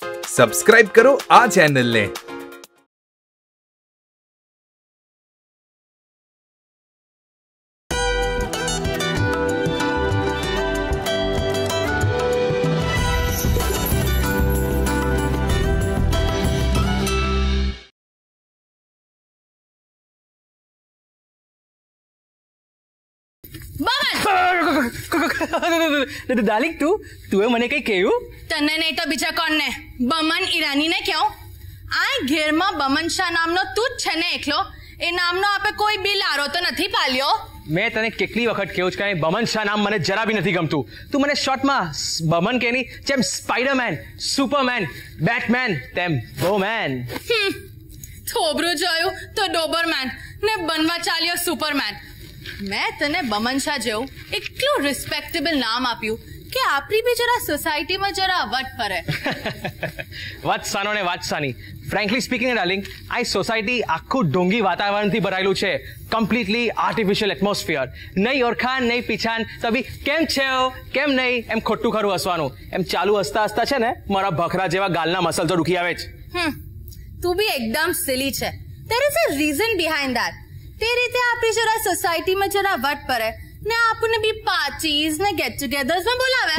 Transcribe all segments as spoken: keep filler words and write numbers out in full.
Subscribe કરો આ ચેનલને. डार्लिंग तू તું મને કઈ કહ્યું? તને નહીં તો બીજા કોણને? બમન ઈરાની ને કહ્યું? આ ઘેરમાં બમન શાહ નામનો તું જ છે ને એકલો? એ નામનો આપે કોઈ બી લારો તો નથી પાલ્યો? મેં તને કેટલી વખત કહ્યું છે કે બમન શાહ નામ મને જરા બી નથી ગમતું. તું મને શોર્ટમાં બમન કેની જેમ સ્પાઈડરમેન, સુપરમેન, બેટમેન તેમ બોમેન. થોબરું જોયું તો ડોબરમેન ને બનવા ચાલ્યો સુપરમેન. મેં તને બમન શાહ જેવું એટલું રિસ્પેક્ટેબલ નામ આપ્યું કે આપણી બી જરા સોસાયટીમાં જરા વટ ફરે. વાતસાનો ને વાતસાની. ફ્રેન્કલી સ્પીકિંગ ડાર્લિંગ, આ સોસાયટી આખું ઢોંગી વાતાવરણથી ભરાયેલું છે. Completely artificial atmosphere. નહીં ઓળખાણ નહીં પીછાણ તો બી કેમ છે કેમ નહીં એમ ખોટું ખરું હસવાનું. એમ ચાલુ હસતા હસતા છે ને મારા ભખરા જેવા ગાલના મસલ તો દુખી આવે જ. તું બી એકદમ સિલી છે. There is a reason behind that. તે રીતે આપણી જરા સોસાયટીમાં જરા વટ પડે ને આપણને બી પાર્ટીઝ ને ગેટ ટુગેધર્સ માં બોલાવે.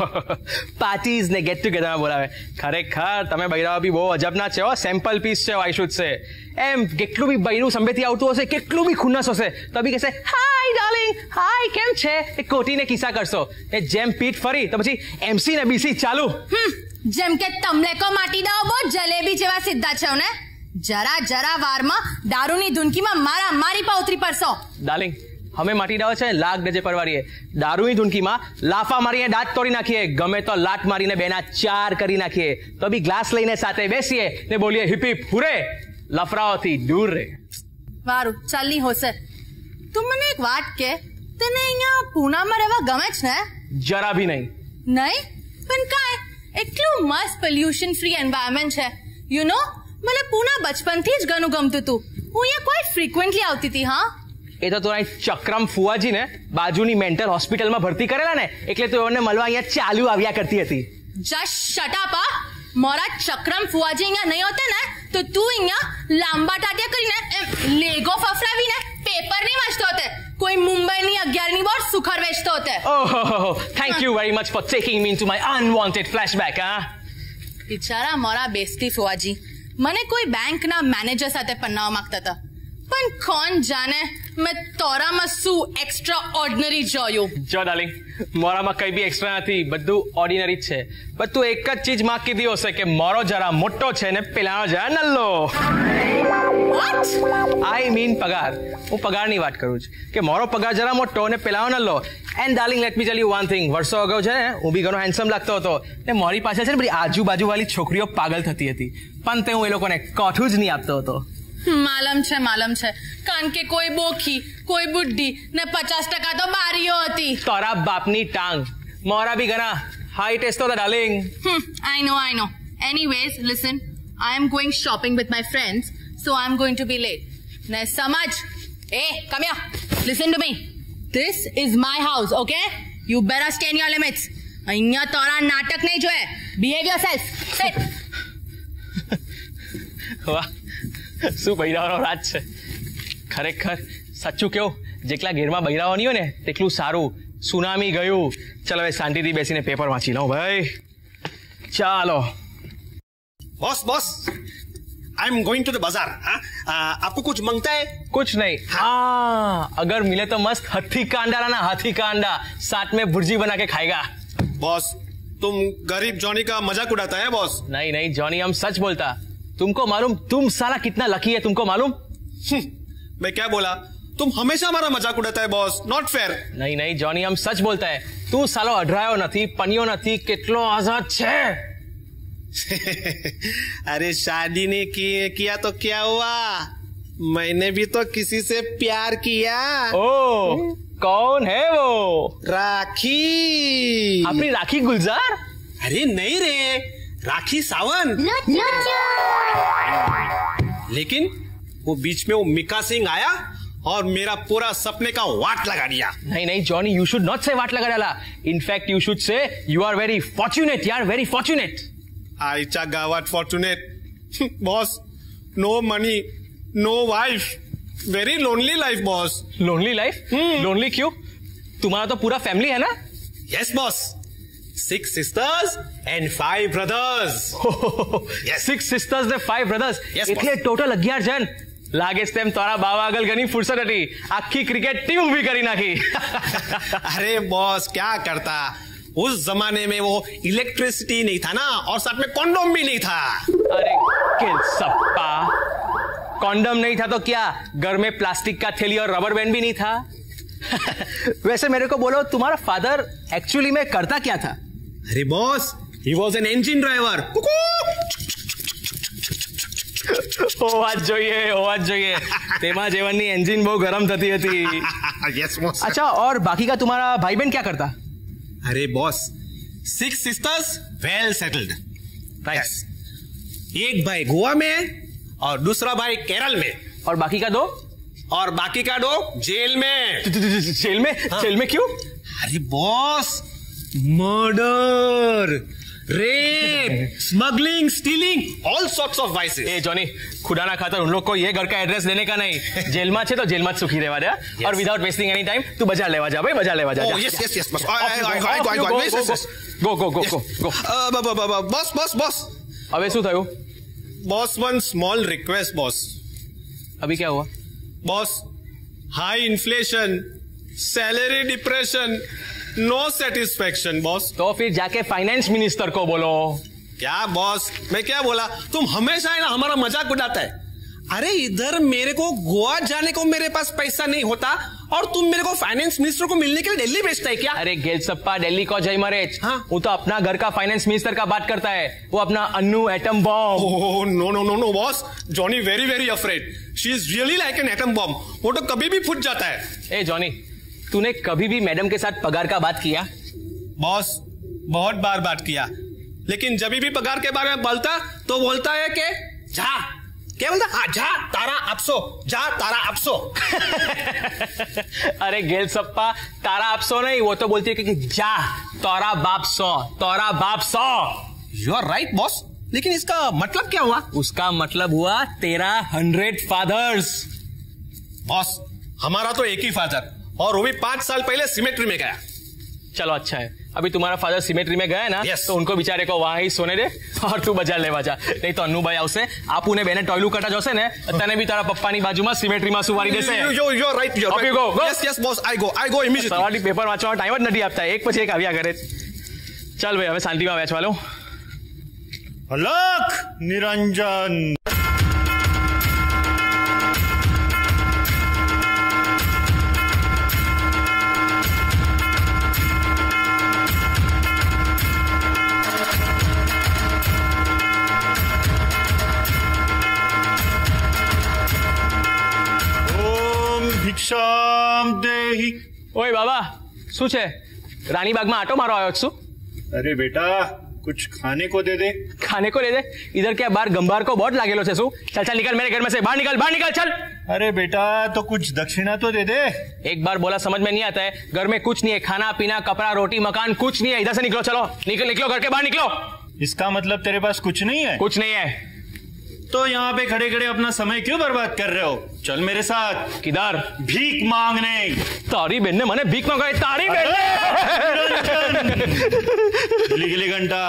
પાર્ટીઝ ને ગેટ ટુગેધર માં બોલાવે. ખરેખર તમે બૈરાઓ બી બહુ અજબના છે હો. સેમ્પલ પીસ છે આઈ શુડ સે. એમ કેટલું બી બૈરું સંભેથી આવતું હશે, કેટલું બી ખુન્નસ હશે તો બી કહેશે હાય ડાર્લિંગ, હાય કેમ છે? એ કોટીને કિસ્સા કરશો. એ જેમ પીઠ ફરી તો પછી એમસી ને બીસી ચાલુ. જેમ કે તમલેકો માટી દાઓ બહુ જલેબી જેવા સીધા છે ને. જરા જરા વારમાં દારૂની ધૂનકીમાં મારા મારી પા ઉતરી પડશો. ડાર્લિંગ અમે માટી દાવ છે લાખ ડજે પરવારીએ. દારૂની ધૂનકીમાં લાફા મારીને દાંત તોડી નાખીએ, ગમે તો લાત મારીને બેના ચાર કરી નાખીએ, તો બી ગ્લાસ લઈને સાથે બેસીએ ને બોલીએ હિપ હિપ હુરે, લફરાઓથી દૂર રહે. વારું ચાલની હોશે. તું મને એક વાત કે, તને અહીંયા પૂનામાં રહેવા ગમે છે ને? જરા બી નહીં. નહીં પણ કાંઈ એટલું મસ્ત પોલ્યુશન ફ્રી એન્વાયરમેન્ટ છે. યુ નો મને પૂના બચપનથી જ ઘણું ગમતું હતું. હું અહીંયા કોઈ ફ્રીક્વન્ટલી આવતી હતી. હા એ તો તું ચક્રમ ફુવાજી ને બાજુની મેન્ટલ હોસ્પિટલમાં ભરતી કરેલા ને એટલે તું એમને મળવા અહીંયા ચાલુ આવ્યા કરતી હતી. Just shut up. મારા ચક્રમ ફુવાજી અહીંયા નહીં હોતે ને તો તું અહીંયા લાંબા ટાટિયા કરીને લેગો ફફડાવીને પેપર નહીં વાંચતો હોતે. કોઈ મુંબઈની અગિયારની બોર્ડ સુખર વેચતો હોતે. ઓહો, thank you very much for taking me into my unwanted flashback. હા બિચારા મારા બેસ્ટી ફુવાજી મને કોઈ બેંકના મેનેજર સાથે પન્નાવા માંગતા હતા, પણ કોણ જાણે મેં તોરામાં શું એક્સ્ટ્રા ઓર્ડિનરી જોયું. જો ડાર્લિંગ મોરામાં કઈ બી એક્સ્ટ્રા નથી, બધું ઓર્ડિનરી જ છે. પણ તું એક જ ચીજ માંગ કીધી હશે કે મારો જરા મોટો છે ને પેલાનો જરા નલ્લો. વોટ? આઈ મીન પગાર. હું પગારની વાત કરું છું કે મારો પગાર જરા મોટો ને પેલાનો નલ્લો. And darling let me tell you one thing. વર્ષો અગાઉ છે ને હું બી ઘણો હેન્ડસમ લાગતો હતો ને મારી પાસે છે ને બધી આજુબાજુ વાળી છોકરીઓ પાગલ થતી હતી, પણ તે હું એ લોકોને કોઠું જ નહીં આપતો હતો. માલમ છે માલમ છે, કારણ કે કોઈ બોખી કોઈ બુઢી ને પચાસ ટકા તો બારીઓ હતી. તારા બાપની ટાંગ. મારા બી ઘણા હાઈ ટેસ્ટ હતા darling. I know I know. Anyways listen, I am going shopping with my friends, so I am going to be late. ને સમજ, એ come here, listen to me. This is my house, okay? You better stay in your limits. અહીંયા તારા નાટક નહીં જોયે. Behave yourself. Sit. વાહ, શું બૈરાઓનો રાજ છે. ખરેખર સાચું કેવું, જેટલા ઘેરમાં બૈરાઓ નહીં હોય ને તેટલું સારું. સુનામી ગયું. ચાલો હવે શાંતિથી બેસીને પેપર વાંચી લઉં ભાઈ. ચાલો boss boss I am going to the bazaar. आपको कुछ मांगता है? कुछ नहीं. हाँ, अगर मिले तो मस्त हाथी का अंडा लाना. हाथी का अंडा साथ में भुर्जी बना के खाएगा. बॉस तुम गरीब जॉनी का मजाक उड़ाता है बॉस. नहीं नहीं जॉनी, हम सच बोलता. तुमको मालूम तुम साला कितना लकी है, तुमको मालूम? मैं क्या बोला? तुम हमेशा हमारा मजाक उड़ाता है बॉस. Not fair. नहीं नहीं जॉनी, हम सच बोलता है. तू सालो अढरायो नहीं, पनियो नहीं, कितलो आजाद छे. अरे शादी ने की, किया तो क्या हुआ? मैंने भी तो किसी से प्यार किया. ओ कौन है वो? राखी. अपनी राखी गुलजार? अरे नहीं रे, राखी सावन. लेकिन वो बीच में वो मिका सिंह आया और मेरा पूरा सपने का वाट लगा दिया. नहीं नहीं जॉनी, यू शुड नॉट से वाट लगा डाला. In fact you should say you are very fortunate यार, वेरी फॉर्चुनेट. आईच्या गावात fortunate boss. No money, no wife, very lonely life boss. Lonely life? Lonely क्यों? तुम्हारा तो पूरा फैमिली है ना? Yes boss. Six sisters and five brothers. Six sisters ने फाइव ब्रदर्स એટલે ટોટલ અગિયાર જણ. લાગે છે તેમ તારા બાવા આગળ ઘણી ફુરસત હતી, આખી ક્રિકેટ ટીમ ઊભી કરી નાખી. अरे बॉस क्या करता, उस जमाने में वो इलेक्ट्रिसिटी नहीं था ना, और साथ में कॉन्डोम भी नहीं था. अरे किल सप्पा, कॉन्डम नहीं था तो क्या घर में प्लास्टिक का थैली और रबर बैंड भी नहीं था? वैसे मेरे को बोलो, तुम्हारा फादर एक्चुअली में करता क्या था? अरे boss, he was an engine driver. હોવા જ જોઈએ, હોવા જ જોઈએ. તેમાં જેવનની એન્જિન બહુ ગરમ થતી હતી. Yes boss. अच्छा, और बाकी का तुम्हारा भाई बहन क्या करता? अरे boss, six sisters well settled. Right. एक भाई गोवा में और दूसरा भाई केरल में. और बाकी का दो? और बाकी का दो जेल में. जेल में? जेल में क्यों? अरे boss, murder, rape, smuggling, stealing, all sorts of vices. ए जॉनी, खुदा ना खातर उन लोग को ये घर का एड्रेस देने का नहीं. जेल में छे तो जेल में सुखी रहवा दे. और विदाउट वेस्टिंग एनी टाइम तू बाजार लेवा जा भाई, बाजार लेवा जा. Yes yes yes boss. Go go go go go. Boss boss boss, હવે શું થયું? Boss, one small request boss. अभी क्या हुआ? Boss, high inflation, salary depression, no satisfaction boss. तो फिर जाके फाइनेंस मिनिस्टर को बोलो. क्या बॉस, मैं क्या बोला? तुम हमेशा है ना हमारा मजाक उड़ाता है. अरे इधर मेरे को गोवा जाने को मेरे पास पैसा नहीं होता, और तुम मेरे को फाइनेंस मिनिस्टर को मिलने के लिए दिल्ली भेजता है क्या? अरे गेलसप्पा, दिल्ली को जय मरेज. हाँ? वो तो अपना घर का फाइनेंस मिनिस्टर का बात करता है. वो अपना Annu atom bomb. Oh no no no no boss, Johnny very very afraid. She is really like an atom bomb. वो तो कभी भी फूट जाता है. ए जॉनी, तूने कभी भी मैडम के साथ पगार का बात किया? बॉस, बहुत बार बात किया, लेकिन जब भी पगार के बारे में बोलता तो बोलता है कि जा, क्या बोलता? हाँ, जा तारा अपसो, जा तारा अपसो. अरे गेल सप्पा, तारा अपसो नहीं, वो तो बोलती है कि जा तोरा बाप सो, तोरा बाप सो. यू आर राइट बॉस, लेकिन इसका मतलब क्या हुआ? उसका मतलब हुआ तेरा हंड्रेड फादर्स. बॉस, हमारा तो एक ही फादर, और वो भी पांच साल पहले सिमेट्री में गया. चलो अच्छा है, अभी तुम्हारा फादर सिमेट्री में गया है ना, yes. तो उनको बेचारे को वहां ही सोने दे, और तू बजार लेवा जा. नहीं तो અન્નુભાઈ આવશે, આપુને બેને ટોયલું કરતા જોશે ને, તને બી તારા પપ્પાની બાજુમાં સિમેટ્રીમાં સુવારી દેશે. You you are right, you are right. Go, go. Yes yes boss, I go, I go immediately. સવારની પેપર વાંચવાનો ટાઈમ જ નથી આપતા, એક પછી એક આવ્યા કરે. ચાલ ભાઈ, હવે શાંતિમાં વાંચવા લો. અલખ નિરંજન. भिक्षाम देहि. ओए बाबा, શું છે? રાણીબાગમાં આટો મારો આવ્યો છું. अरे बेटा, कुछ खाने को दे दे. खाने को दे दे? इधर क्या बाहर गंबार को बोर्ड लागेलो છે શું? चल चल निकल मेरे घर में से, बाहर निकल, बाहर निकल, चल. अरे बेटा, तो कुछ दक्षिणा तो दे दे. एक बार बोला समझ में नहीं आता है? घर में कुछ नहीं है, खाना पीना कपड़ा रोटी मकान कुछ नहीं है. इधर से निकलो, चलो निकल, निकलो घर के बाहर निकलो. इसका मतलब तेरे पास कुछ नहीं है? कुछ नहीं है. तो यहाँ पे खड़े खड़े अपना समय क्यों बर्बाद कर रहे हो? चल मेरे साथ. किधर? भीख मांगने. तारी बहन ने मने भीख मांगा है. तारी बहन गिली गिली घंटा.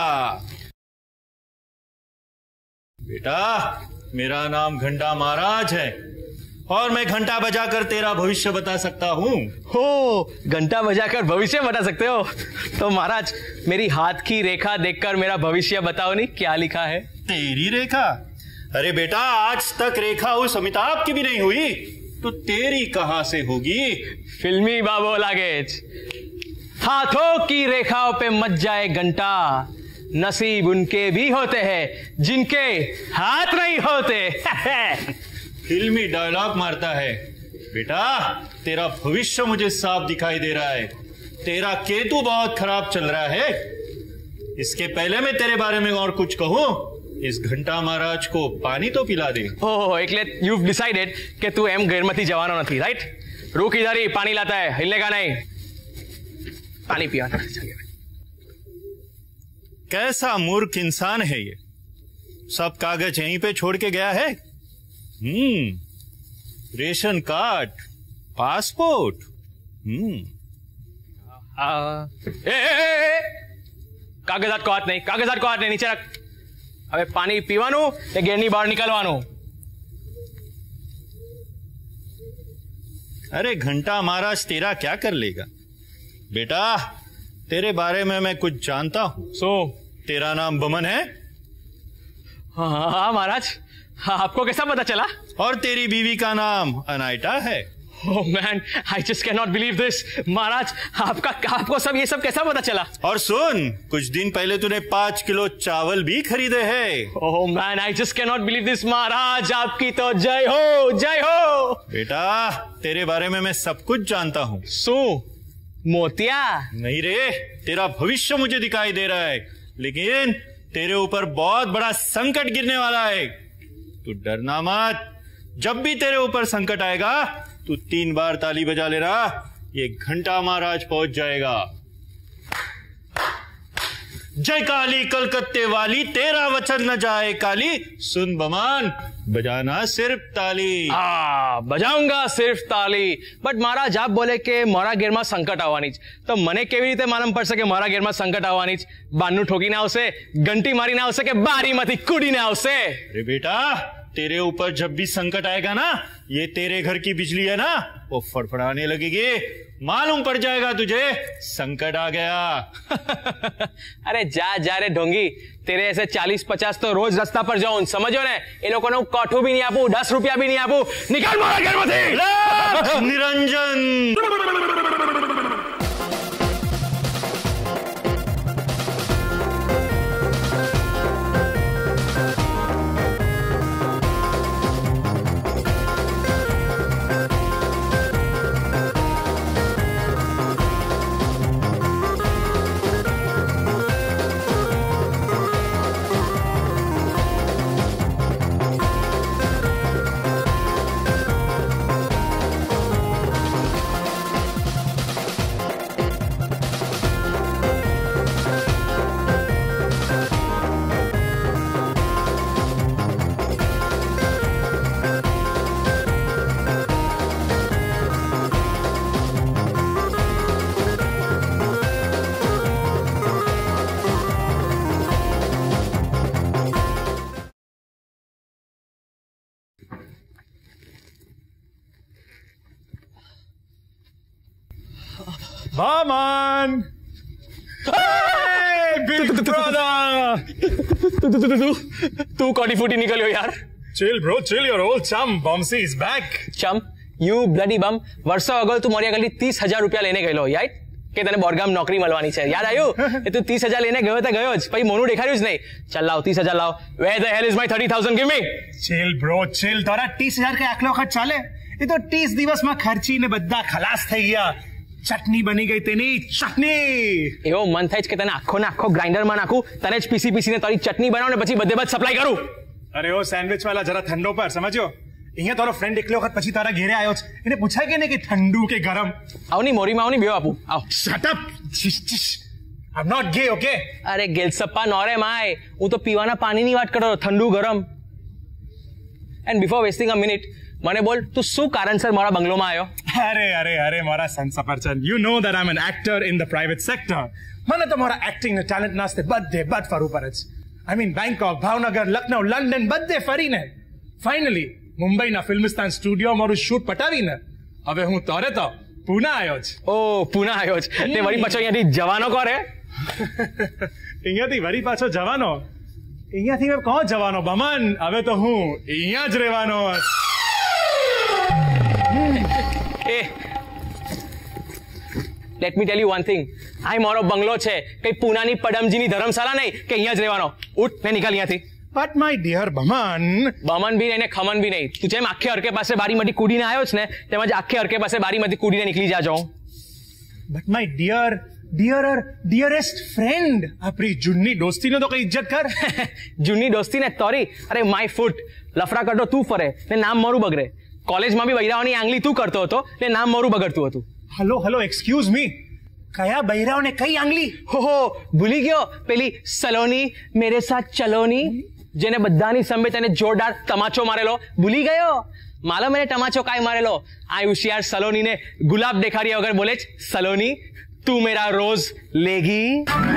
बेटा, मेरा नाम घंटा महाराज है, और मैं घंटा बजाकर तेरा भविष्य बता सकता हूँ. हो, घंटा बजाकर भविष्य बता सकते हो? तो महाराज, मेरी हाथ की रेखा देखकर मेरा भविष्य बताओ नहीं, क्या लिखा है? तेरी रेखा? अरे बेटा, आज तक रेखा उस अमिताभ की भी नहीं हुई, तो तेरी कहां से होगी? फिल्मी बाबो लागेज. हाथों की रेखाओं पे मच जाए घंटा, नसीब उनके भी होते हैं जिनके हाथ नहीं होते. फिल्मी डायलॉग मारता है. बेटा, तेरा भविष्य मुझे साफ दिखाई दे रहा है. तेरा केतु बहुत खराब चल रहा है. इसके पहले मैं तेरे बारे में और कुछ कहूं, इस घंटा महाराज को पानी तो पिला दे. ओह, એટલે you've decided કે તું એમ ઘરમાંથી જવાનો નથી, રાઈટ? रुक इधर ही, पानी लाता है, हिलने का नहीं. पानी पिया. कैसा मूर्ख इंसान है ये. सब कागज यहीं पे छोड़ के गया है। हम्म, रेशन कार्ड, पासपोर्ट। हम्म, ए, ए, ए, ए, कागजात को हाथ नहीं, कागजात को हाथ नहीं, नीचे रख। હવે પાણી પીવાનું કે ઘેરની બહાર નીકળવાનું? अरे घंटा महाराज तेरा क्या कर लेगा बेटा, तेरे बारे में मैं कुछ जानता हूँ। सो तेरा नाम बमन है? हाँ हाँ महाराज, हाँ, आपको कैसा पता चला? और तेरी बीवी का नाम अनाइटा है? Oh man, I just cannot believe this. महाराज, आपका आपको सब ये सब कैसा पता चला? और सुन, कुछ दिन पहले तूने पांच किलो चावल भी खरीदे हैं। Oh man, I just cannot believe this महाराज, आपकी तो जय हो, जय हो। बेटा, तेरे बारे में मैं सब कुछ जानता हूँ। सो मोतिया? नहीं रे, तेरा भविष्य मुझे दिखाई दे रहा है, लेकिन तेरे ऊपर बहुत बड़ा संकट गिरने वाला है। तू डरना मत, जब भी तेरे ऊपर संकट आएगा तू तीन बार ताली बजा ले रहा, ये घंटा महाराज पहुंच जाएगा। जय काली कलकत्ते वाली, तेरा वचन न जाए काली। सुन बमान, बजाना सिर्फ ताली। हाँ, बजाऊंगा सिर्फ ताली। बट महाराज, आप बोले કે મારા ઘેરમાં સંકટ આવવાની જ, તો મને કેવી રીતે માલુમ પડશે કે મારા ઘેરમાં સંકટ આવવાની જ? બારનું ઠોકીને આવશે, ઘંટી મારીને આવશે કે બારીમાંથી કૂદીને આવશે? अरे बेटा, तेरे ऊपर जब भी संकट आएगा ना, ये तेरे घर की बिजली है ना, वो फड़फड़ाने लगेगी, मालूम पड़ जाएगा तुझे संकट आ गया। अरे जा जा रे ढोंगी, तेरे ऐसे चालीस पचास तो रोज रास्ता पर जाऊं, समझो ने? ये लोगों ने कोठू भी नहीं आपू, दस रुपया भी नहीं आपू, निकाल मारा घर में Niranjan. Boman! Hey, big brother! तू कौड़ी फूटी निकलियो यार। Chill bro, chill, your old chum Bumsy is back. Chum, you bloody bum. વર્ષો અગાઉ તું મારી આગળ ત્રીસ હજાર રૂપિયા લઈને ગયેલો યાર, કે તને બોરગામ નોકરી મળવાની છે, યાદ આવ્યું? એ તું ત્રીસ હજાર લઈને ગયો તો ગયો જ, પછી મોનું દેખાડ્યું જ નહીં। ચાલ લાવ ત્રીસ હજાર લાવ। Where the hell is my thirty thousand? Give me. Chill bro, chill. તારા ત્રીસ હજાર કે આખલો વખત ચાલે? એ તો ત્રીસ દિવસમાં ખર્ચીને બધા ખલાસ થઈ ગયા। ચટણી બની ગઈ તેની ચટણી। એવો મન થાય છે કે તને આખો ને આખો ગ્રાઇન્ડરમાં નાખું, તને જ પીસી પીસીને તારી ચટણી બનાવું ને પછી બધે બધ સપ્લાય કરું। અરે ઓ સેન્ડવિચ વાળા, જરા ઠંડો પર, સમજ્યો? અહીંયા તારો ફ્રેન્ડ એકલો વખત પછી તારા ઘેરે આવ્યો છે, એને પૂછાય કે ને કે ઠંડુ કે ગરમ? આવની મોરીમાં આવની બેવ આપું, આવ। શટ અપ, ચીશ ચીશ, I am not gay, okay? અરે ગેલસપ્પા નોરે માય, હું તો પીવાના પાણીની વાત કરતો, ઠંડુ ગરમ। And before wasting a minute, મને બોલ, તું શું કારણસર મારા બંગલોમાં આવ્યો? અરે અરે અરે મારા સન સફરચંદ, you know that I am an actor in the private sector. મને તો મારા એક્ટિંગ ટેલેન્ટ નાસ્તે બધે બધ ફરવું પડે છે. I mean Bangkok, Bhavnagar, Lucknow, London બધે ફરીને ફાઇનલી મુંબઈના ફિલ્મિસ્તાન સ્ટુડિયો મારું શૂટ પટાવીને હવે હું તોરે તો પુના આવ્યો છે. ઓ પુના આવ્યો છે, તે વળી પાછો અહીંયાથી જવાનો કરે? અહીંયાથી વળી પાછો જવાનો? અહીંયાથી કોણ જવાનો બમન? હવે તો હું અહીંયા જ રહેવાનો. એ let me tell you one thing, આ મારો બંગલો છે, કઈ પુનાની પડમજીની ધર્મશાળા નહીં કે અહીંયા જ રહેવાનો. ઉઠ ને નીકળ અહીંયાથી. But my dear Boman. Boman બી નહીં ને ખમન બી નહીં. તું જેમ આખે હરકે પાસે બારીમાંથી કૂદીને આવ્યો છે ને, તેમજ આખે હરકે પાસે બારીમાંથી કૂદીને નીકળી જાજો. But my dear dearer dearest friend, આપણી જૂની દોસ્તીનો તો કઈ ઇજ્જત કર. જૂની દોસ્તી ને તોરી? અરે માય ફૂટ, લફરા કરતો તું ફરે ને નામ મારું બગડે. કોલેજમાં બી બૈરાઓની આંગળી તું કરતો હતો ને નામ મારું બગડતું હતું. હલો હલો એક્સક્યુઝ મી, કયા બૈરાઓને કઈ આંગળી? હો હો ભૂલી ગયો, પેલી સલોની મેરે સાથ ચલોની. જેને બધાની સામે તને જોરદાર તમાચો મારેલો ભૂલી ગયો? માલો મેને તમાચો કાય મારેલો? આ હોશિયાર સલોની ને ગુલાબ દેખાડ્યા વગર બોલે છે, સલોની તું મેરા રોજ લેગી.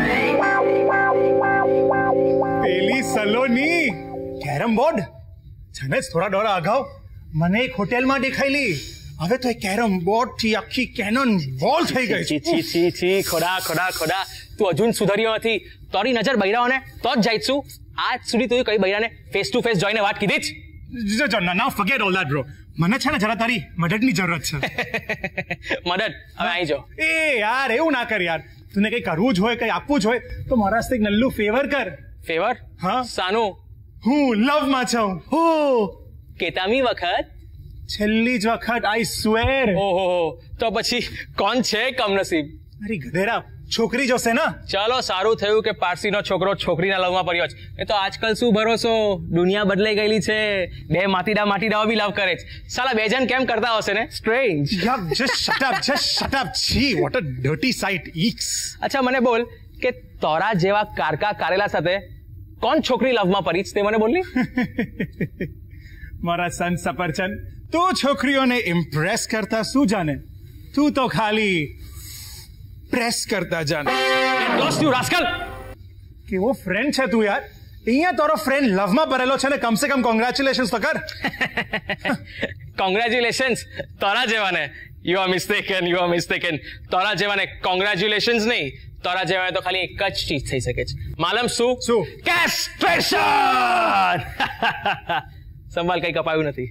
પેલી સલોની કેરમ બોર્ડ છે ને થોડા દોડા અગાઉ મને એક હોટેલમાં દેખાયેલી. હવે તો એ કેરમ બોર્ડ થી આખી કેનન બોલ થઈ ગઈ. છી છી છી છી ખોડા ખોડા ખોડા તું હજુ સુધર્યો નથી. તારી નજર બૈરાઓને તો જ જાય છું. આજ સુધી તું કઈ બૈરાને ફેસ ટુ ફેસ જોઈને વાત કીધી જ? Now forget all that bro. મને છે ને જરા તારી મદદની જરૂરત છે. મદદ? હવે આવી જાઓ. એ યાર એવું ના કર યાર. તુને કઈ કરવું જ હોય કઈ આપવું જ હોય તો મારા એક નલ્લું ફેવર કર. ફેવર? હા. સાનું? હું લવ માં છું. હો કેતામી વખત? છેલ્લી જ વખત, આઈ સ્વેર. ઓહો, તો પછી કોણ છે કમનસીબ? અરે ગધેડા, છોકરી જોશે ને. ચાલો સારું થયું કે પારસીનો છોકરો છોકરીના લવમાં પડ્યો છે. એ તો આજકાલ શું ભરોસો, દુનિયા બદલાઈ ગયેલી છે. બે માટીડા માટીડાઓ બી લવ કરે છે. સાલા બે જણ કેમ કરતા હશે ને? સ્ટ્રેન્જ. યાર just shut up, just shut up. છી વોટ અ ડર્ટી સાઇટ. ઈક્સ. અચ્છા મને બોલ કે તોરા જેવા કારકા કારેલા સાથે કોણ છોકરી લવમાં પડી છે તે મને બોલની. મારા સન સફરચંદ, તું છોકરીઓને ઇમ્પ્રેસ કરતા શું જાણે? તું તો ખાલી પ્રેસ કરતા જાણે. Lost you rascal. કેવો ફ્રેન્ડ છે તું યાર. અહીંયા તારો ફ્રેન્ડ લવમાં ભરેલો છે ને, કમસે કમ કોંગ્રેચ્યુલેશન્સ તો કર. કોંગ્રેચ્યુલેશન્સ તારા જેવાને? You are mistaken, you are mistaken. તારા જેવાને કોંગ્રેચ્યુલેશન્સ નહીં, તારા જેવાને તો ખાલી એક જ ચીજ થઈ શકે છે. માલમ શું? શું? કેસ્ટ્રેશન. સંભાળ, કઈ કપાયું નથી.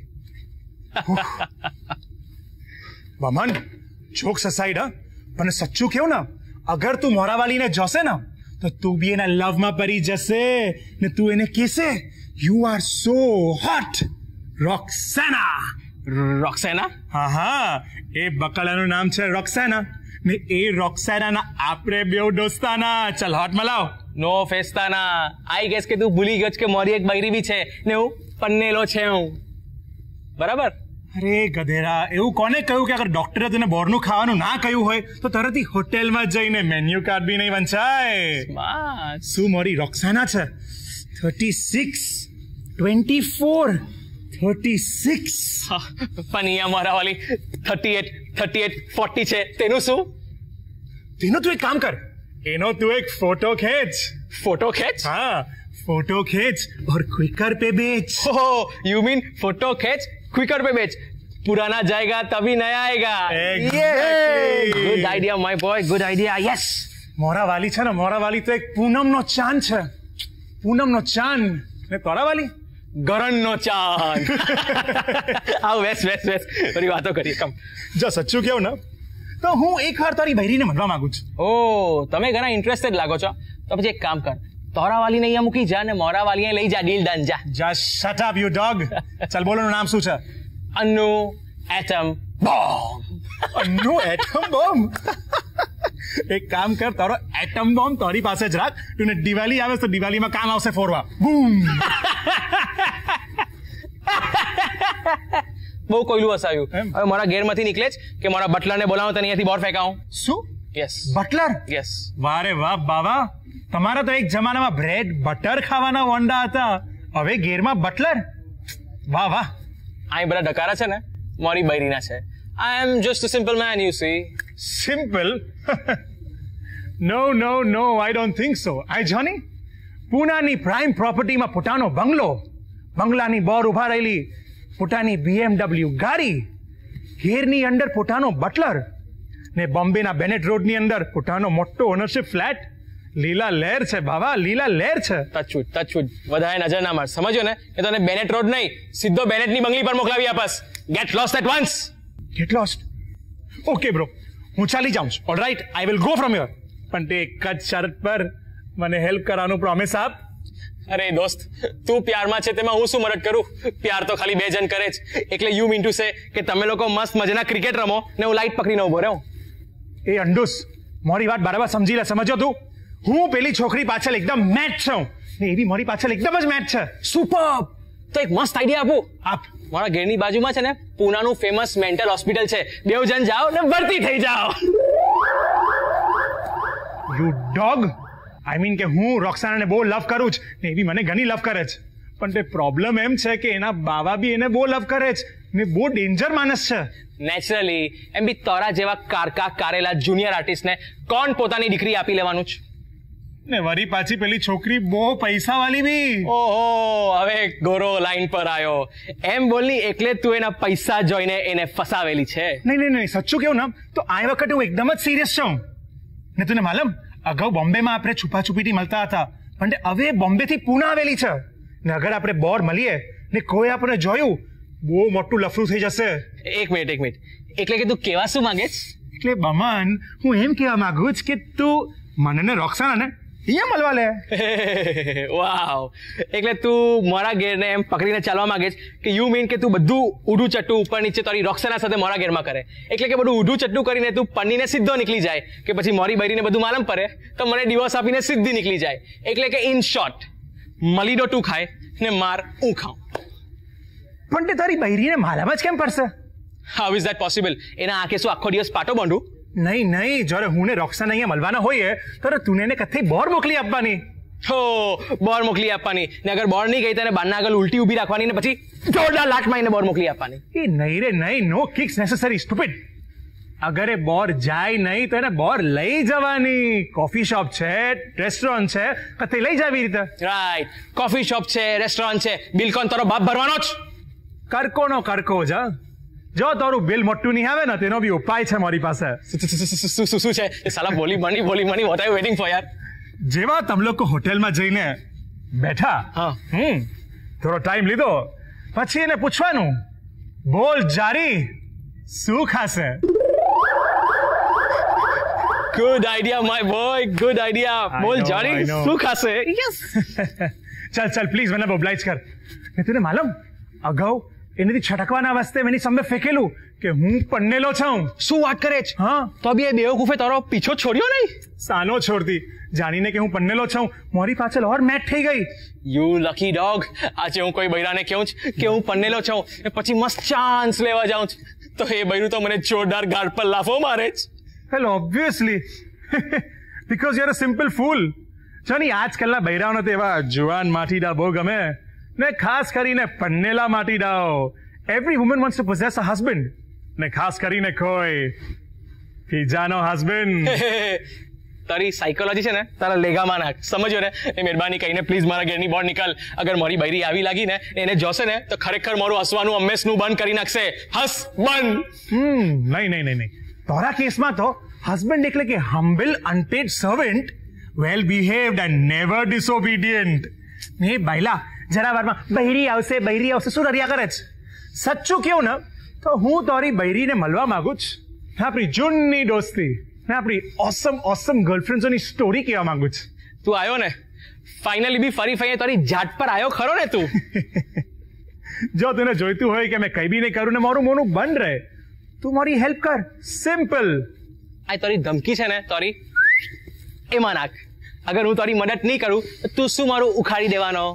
બમન, જોક્સ અસાઇડ, હા, પણ સચ્ચું કેવું ને, અગર તું મોરાવાલીને જોશે ને તો તું બી એના લવમાં પડી જશે ને તું એને કહેશે you are so hot Roxana. Roxana? હા હા, એ બકલાનું નામ છે રોક્સાના ને એ રોક્સાના આપણે બેવ દોસ્તાના. ચલ હોટ મલાવ. નો ફેસ્તાના. આઈ ગેસ કે તું ભૂલી ગયો કે મારી એક બૈરી બી છે ને હું પન્નેલો છે હું. બરાબર? અરે ગધેડા, એવું કોને કહ્યું કે અગર ડોક્ટરે તને બહારનું ખાવાનું ના કહ્યું હોય તો તરત હોટેલમાં જઈને મેન્યુ કાર્ડ બી નહીં વંચાય. શું મારી રોક્સાના છે thirty six twenty four thirty six. પણ અહીંયા મારા વાલી thirty eight thirty eight forty છે. તેનું શું? તેનો તું એક કામ કર, એનો તું એક ફોટો ખેંચ. ફોટો ખેંચ? हाँ, फोटो खींच और क्विकर पे बेच. ओह, यू मीन फोटो खींच क्विकर पे बेच. पुराना जाएगा तभी नया आएगा. Good idea my boy, good idea. Yes. मोरा वाली છે ને, મોરા વાલી તો એક પૂનમ નો ચાંદ છે. પૂનમ નો ચાંદ ને તોરા વાલી ગરણ નો ચાંદ. આવ વેસ વેસ વેસ થોડી વાતો કરીએ. કમ જો સચ્ચું કેવું ને તો હું એક વાર તારી બૈરીને મળવા માંગુ છું. ઓ, તમે ઘણા ઇન્ટરેસ્ટેડ લાગો છો. તો પછી એક કામ કર, તોરા વાલી ને અહીંયા મૂકી જા ને મોરા વાલી લઈ જા. Deal done. જા જા. Shut up you dog. ચાલ બોલો, નામ શું છે? Annu atom bomb. Annu atom bomb. એક કામ કર, તારો એટમ બોમ્બ તારી પાસે જ રાખ. તું દિવાળી આવે તો દિવાળીમાં કામ આવશે ફોરવા. બૂમ. બહુ કોયલું હસાયું. હવે મારા ઘેરમાંથી નીકળે જ કે મારા બટલરને બોલાવો તો અહીંયાથી બહાર ફેંકાવું. શું? યસ. બટલર? યસ. વાહ રે વાહ બાબા, તમારા તો એક જમાનામાં બ્રેડ બટર ખાવાના વંડા હતા, હવે ઘેરમાં બટલર. વાહ વાહ. આ બધા ડકારા છે ને મારી બૈરીના છે. I am just a simple man, you see. Simple? No no no, I don't think so. I Johnny, પુનાની પ્રાઇમ પ્રોપર્ટીમાં પોતાનો બંગલો, બંગલાની બહાર ઉભા રહેલી પોતાની બીએમડબલ્યુ ગાડી, ઘેરની અંદર પોતાનો બટલર ને બોમ્બેના બેનેટ રોડની અંદર પોતાનો મોટો ઓનરશિપ ફ્લેટ. લીલા લહેર છે બાબા, લીલા લહેર છે. ટચવુડ ટચવુડ, વધારે નજર ના માર. સમજ્યો ને? એ તને બેનેટ રોડ નહીં, સીધો બેનેટની બંગલી પર મોકલાવી આપસ. Get lost at once. Get lost? Okay bro, હું ચાલી જાઉં છું. Alright, I will go from here. પણ તે એક જ શરત પર મને હેલ્પ કરવાનું પ્રોમિસ આપ. અરે દોસ્ત, તું પ્યારમાં છે તેમાં હું શું મદદ કરું? પ્યાર તો ખાલી બે જણ કરે જ. એટલે યુ મીન ટુ સે કે તમે લોકો મસ્ત મજાના ક્રિકેટ રમો ને હું લાઈટ પકડીને ઉભો રહું. એ અંડુસ, મારી વાત બરાબર સમજી લે. સમજો તું, હું પેલી છોકરી પાછળ એકદમ મેચ છું ને એવી મારી પાછળ એકદમ જ મેચ છે. સુપર. તો એક મસ્ત આઈડિયા આપું. આપ. મારા ઘેરની બાજુમાં છે ને પૂનાનું ફેમસ મેન્ટલ હોસ્પિટલ છે. બેવ જણ જાઓ ને ભરતી થઈ જાઓ. યુ ડોગ, આઈ મીન કે હું રોક્સાનાને બહુ લવ કરું છું ને એવી મને ઘણી લવ કરે છે. પણ તે પ્રોબ્લેમ એમ છે કે એના બાવા બી એને બહુ લવ કરે છે ને બહુ ડેન્જર માણસ છે. નેચરલી એમ બી તારા જેવા કારકા કારેલા જુનિયર આર્ટિસ્ટને કોણ પોતાની દીકરી આપી લેવાનું છે? ને વરી પાછી પેલી છોકરી બહુ પૈસા વાળી બી. ઓહો, હવે ગોરો લાઈન પર આવ્યો. એમ બોલની એટલે તું એના પૈસા જોઈને એને ફસાવેલી છે? નહીં નહીં નહીં, સચ્ચું કેવું ને તો આ વખતે હું એકદમ જ સિરિયસ છું. ને તને માલમ, અગાઉ બોમ્બેમાં આપણે છુપા છુપીથી મળતા હતા, પણ હવે બોમ્બેથી પુના આવેલી છે. ને અગર આપણે બોર મળીએ ને કોઈ આપણે જોયું, બહુ મોટું લફરું થઈ જશે. એક મિનિટ એક મિનિટ, એટલે કે તું કેવા શું માંગે છે? એટલે બમન, હું એમ કહેવા માંગુ છું કે તું મને ને રોક્સાના ને અહીંયા મળવા લે. વાવ, એટલે તું મારા ઘેરને એમ પકડીને ચાલવા માંગે છે કે યુ મીન કે તું બધું ઊઢું ચટ્ટું ઉપર નીચે તારી રોક્સાના સાથે મારા ઘેરમાં કરે, એટલે કે બધું ઊઢું ચટ્ટું કરીને તું પન્નીને સીધો નીકળી જાય કે પછી મોરી બૈરીને બધું માલમ પડે તો મને ડિવોર્સ આપીને સીધી નીકળી જાય. એટલે કે ઇન શોર્ટ, મલીડો તું ખાય ને માર હું ખાઉં. પણ તે તારી બૈરીને માલામાં જ કેમ પડશે? How is that possible? એના આંખે શું આખો દિવસ પાટો બાંધું? નહીં નહીં, જ્યારે હું ને રોક્સાના અહીંયા મળવાના હોઈએ ત્યારે તું એને કથે બોર મોકલી આપવાની. હો, બોર મોકલી આપવાની ને અગર બોર નહીં ગઈ તો એને બારના આગળ ઉલટી ઊભી રાખવાની ને પછી જોરદાર લાટ મારીને બોર મોકલી આપવાની. એ નહીં રે નહીં, નો કિક્સ નેસેસરી સ્ટુપિડ. અગર એ બોર જાય નહીં તો એને બોર લઈ જવાની. કોફી શોપ છે, રેસ્ટોરન્ટ છે, કથે લઈ જાવી રીતે. રાઈટ, કોફી શોપ છે, રેસ્ટોરન્ટ છે, બિલ કોણ તારો બાપ ભરવાનો જ? કરકો નો કરકો જ. જો તારું બિલ મોટું નહીં આવે ને તેનો બી ઉપાય છે મારી પાસે. શું છે? સાલા બોલી મની બોલી મની, what are you waiting for યાર? જેવા તમે લોકો હોટેલમાં જઈને બેઠા, હા, હમ થોડો ટાઈમ લીધો, પછી એને પૂછવાનું, બોલ જારી શું ખાશે? Good idea my boy, good idea. બોલ જારી શું ખાશે? યસ. ચાલ ચાલ પ્લીઝ મને ઓબ્લાઇજ કર. ને તને માલુમ, અગાઉ એનાથી છટકવાના વાસ્તે એની સામે ફેંકેલું કે હું પન્નેલો છું. શું વાત કરે છે? હા, તો બી એ બેવકૂફે તારો પીછો છોડ્યો નહીં? સાનો છોડતી, જાણીને કે હું પન્નેલો છું મારી પાછળ ઓર મેટ થઈ ગઈ. You lucky dog. આજે હું કોઈ બૈરાને કહું છું કે હું પન્નેલો છું ને પછી મસ્ત ચાન્સ લેવા જાઉં છું તો એ બૈરું તો મને જોરદાર ગાળ પર લાફો મારે છે. Hello, obviously because you are a simple fool. જાની આજકાલના બૈરાઓને તો એવા જુવાન માટીડા બહુ ગમે ને ખાસ કરીને પન્નેલા માટીડાઓ. Every woman wants to possess a husband, ને ખાસ કરીને કોઈ પીજાનો હસબન્ડ. તારી સાયકોલોજી છે ને તારા લેગામાં નાખ, સમજ્યો ને? એ મહેરબાની કહીને પ્લીઝ મારા ઘેરની બહાર નીકળ. અગર મારી બૈરી આવી લાગી ને એને જોશે ને તો ખરેખર મારું હસવાનું હંમેશનું બંધ કરી નાખશે. હસ બંધ. હમ નહીં નહીં નહીં નહીં, તારા કેસમાં તો હસબન્ડ એટલે કે humble unpaid servant, well behaved and never disobedient. ને બાયલા જરા વારમાં બૈરી આવશે બૈરી આવશે શું રરિયા કરે છે? સચ્ચું કેવું ને તો હું તારી બૈરીને મળવા માંગુ છું, આપણી જૂની દોસ્તી ને આપણી ઓસમ ઓસમ ગર્લફ્રેન્ડ્સોની સ્ટોરી કહેવા માંગુ છું. તું આવ્યો ને ફાઇનલી બી ફરી ફરી તારી જાત પર આવ્યો ખરો ને તું? જો તને જોઈતું હોય કે મેં કઈ બી નહીં કરું ને મારું મોનું બંધ રહે, તું મારી હેલ્પ કર. સિમ્પલ. આ તારી ધમકી છે ને તારી, એમાં નાખ. અગર હું તારી મદદ નહીં કરું તો તું શું મારું ઉખાડી દેવાનો?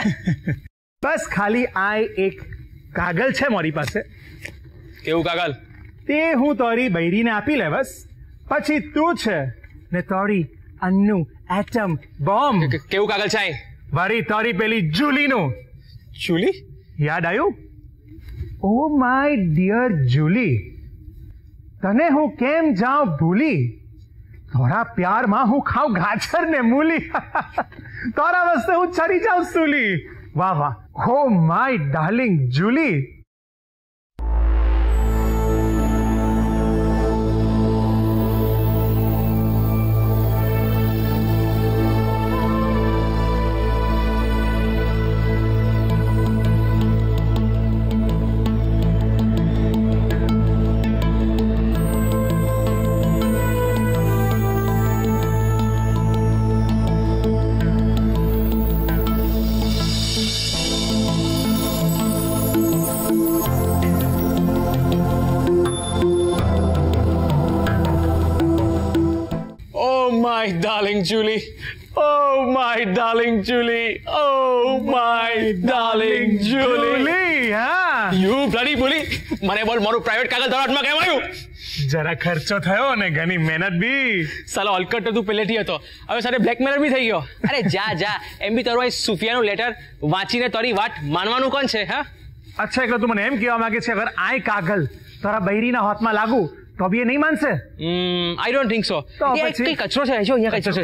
બસ ખાલી આ એક કાગળ છે મારી પાસે. કેવું કાગળ? તે હું તારી બૈરીને આપી લે બસ. પછી તું છે ને તારી અન્નુ એટમ બોમ્બ. કેવું કાગળ છે? વળી તારી પેલી જુલીનું. જુલી? યાદ આવ્યું? ઓ માય ડિયર જુલી, તને હું કેમ જાઉં ભૂલી, તારા પ્યારમાં હું ખાઉં ગાજર ને મૂલી, તારા વસ્તે હું છરી જાઉં સૂલી. વાહ વાહ, oh my darling Julie. My darling Julie, Oh my darling Julie. Oh my darling Julie. હા You bloody bully. મને બોલ મારું પ્રાઇવેટ કાગળ તારા હાથમાં કેમ આવ્યું? જરા ખર્ચો થયો અને ઘણી મહેનત બી. સાલો હલકટ તો તું પહેલેથી હતો, હવે સાથે બ્લેકમેલર બી થઈ ગયો. અરે જા જા, એમ બી તારું આ સુફિયાનું લેટર વાંચીને તારી વાત માનવાનું કોણ છે? હા અચ્છા, એટલે તું મને એમ કહેવા માંગે છે અગર આ કાગળ તારા બૈરીના હાથમાં લાગુ તો બી એ નહીં માનશે? આઈ ડોન્ટ થિંક સો. કઈ કચરો છે, જો અહીંયા કચરો છે.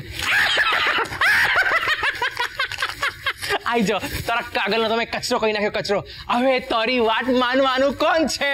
આઈ જો તારા કાગળનો તમે કચરો કહી નાખ્યો, કચરો. હવે તારી વાત માનવાનું કોણ છે?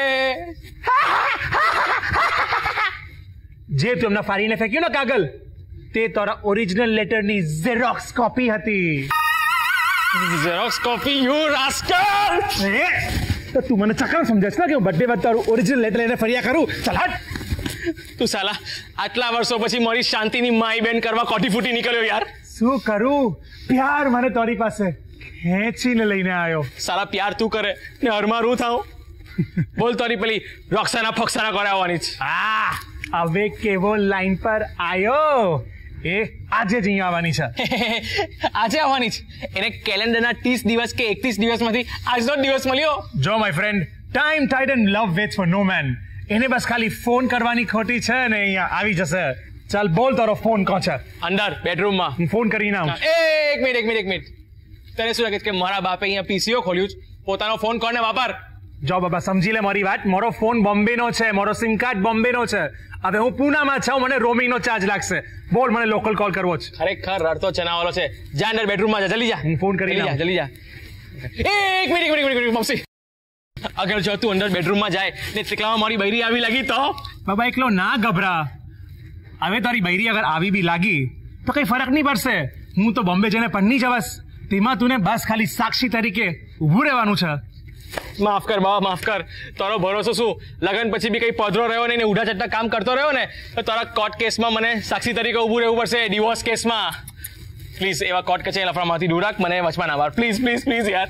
જે તું એમના ફાડીને ફેંક્યું ને કાગળ, તે તારા ઓરિજિનલ લેટરની ઝેરોક્સ કોપી હતી. Xerox copy? You rascal! તો તું મને ચકમ સમજે છે ને કે હું બર્થડે વખતે તારું ઓરિજિનલ લેટર લઈને ફર્યા કરું? ચાલ હટ. તું સાલા આટલા વર્ષો પછી મારી શાંતિની માઈ બેન કરવા કોટી ફૂટી નીકળ્યો યાર. શું કરું? પ્યાર મને તારી પાસે ખેંચીને લઈને આવ્યો. સાલા પ્યાર તું કરે ને હરમાં હું થાઉં? બોલ તારી પેલી રોક્સાના ફોક્સાના કરાવવાની છે. હા હવે કેવો લાઈન પર આવ્યો? એ આજે જ અહીંયા આવવાની છે. આજે આવવાની છે? એને કેલેન્ડરના ત્રીસ દિવસ કે એકત્રીસ દિવસમાંથી આજનો દિવસ મળ્યો. જો my friend, time tide and love waits for no man. એને બસ ખાલી ફોન કરવાની ખોટી છે ને અહીંયા આવી જશે. ચાલ બોલ તારો ફોન કોણ છે? અંદર બેડરૂમમાં. હું ફોન કરીને આવું. એક મિનિટ એક મિનિટ એક મિનિટ તને શું લાગે છે કે મારા બાપે અહીંયા પીસીઓ ખોલ્યું છે? પોતાનો ફોન કોને વાપર. જો બાબા સમજી લે મારી વાત, મારો ફોન બોમ્બે નો છે, મારો સિમ કાર્ડ બોમ્બે નો છે. હવે હું પુનામાં છું, મને રોમિંગ નો ચાર્જ લાગશે. બોલ, મને લોકલ કોલ કરવો છે. ખરેખર રડતો ચનાવાળો છે. જા અંદર બેડરૂમમાં જા, જલ્દી જા. હું ફોન કરી જા, જલ્દી જા. એક મિનિટ એક મિનિટ મિનિટ મમ્સી, અગર જો તું અંદર બેડરૂમમાં જાય ને ટીકલામાં મારી બૈરી આવી લાગી તો? બાબા એકલો ના ગભરા. હવે તારી બૈરી અગર આવી બી લાગી તો કઈ ફરક નહીં પડશે. હું તો બોમ્બે જઈને પન્ની જવાસ. તેમાં તું ને બસ ખાલી સાક્ષી તરીકે ઊભું રહેવાનું છે. માફ કર બાબા, માફ કર. તારો ભરોસો શું? લગન પછી બી કઈ પધરો રહ્યો ને ઉડા ચટ્ટા કામ કરતો રહ્યો ને તો તારા કોર્ટ કેસમાં મને સાક્ષી તરીકે ઊભું રહેવું પડશે, ડિવોર્સ કેસમાં. પ્લીઝ એવા કોર્ટ કચેરી લફડામાંથી દૂર રાખ, મને વચમાં ના માર. પ્લીઝ પ્લીઝ પ્લીઝ યાર.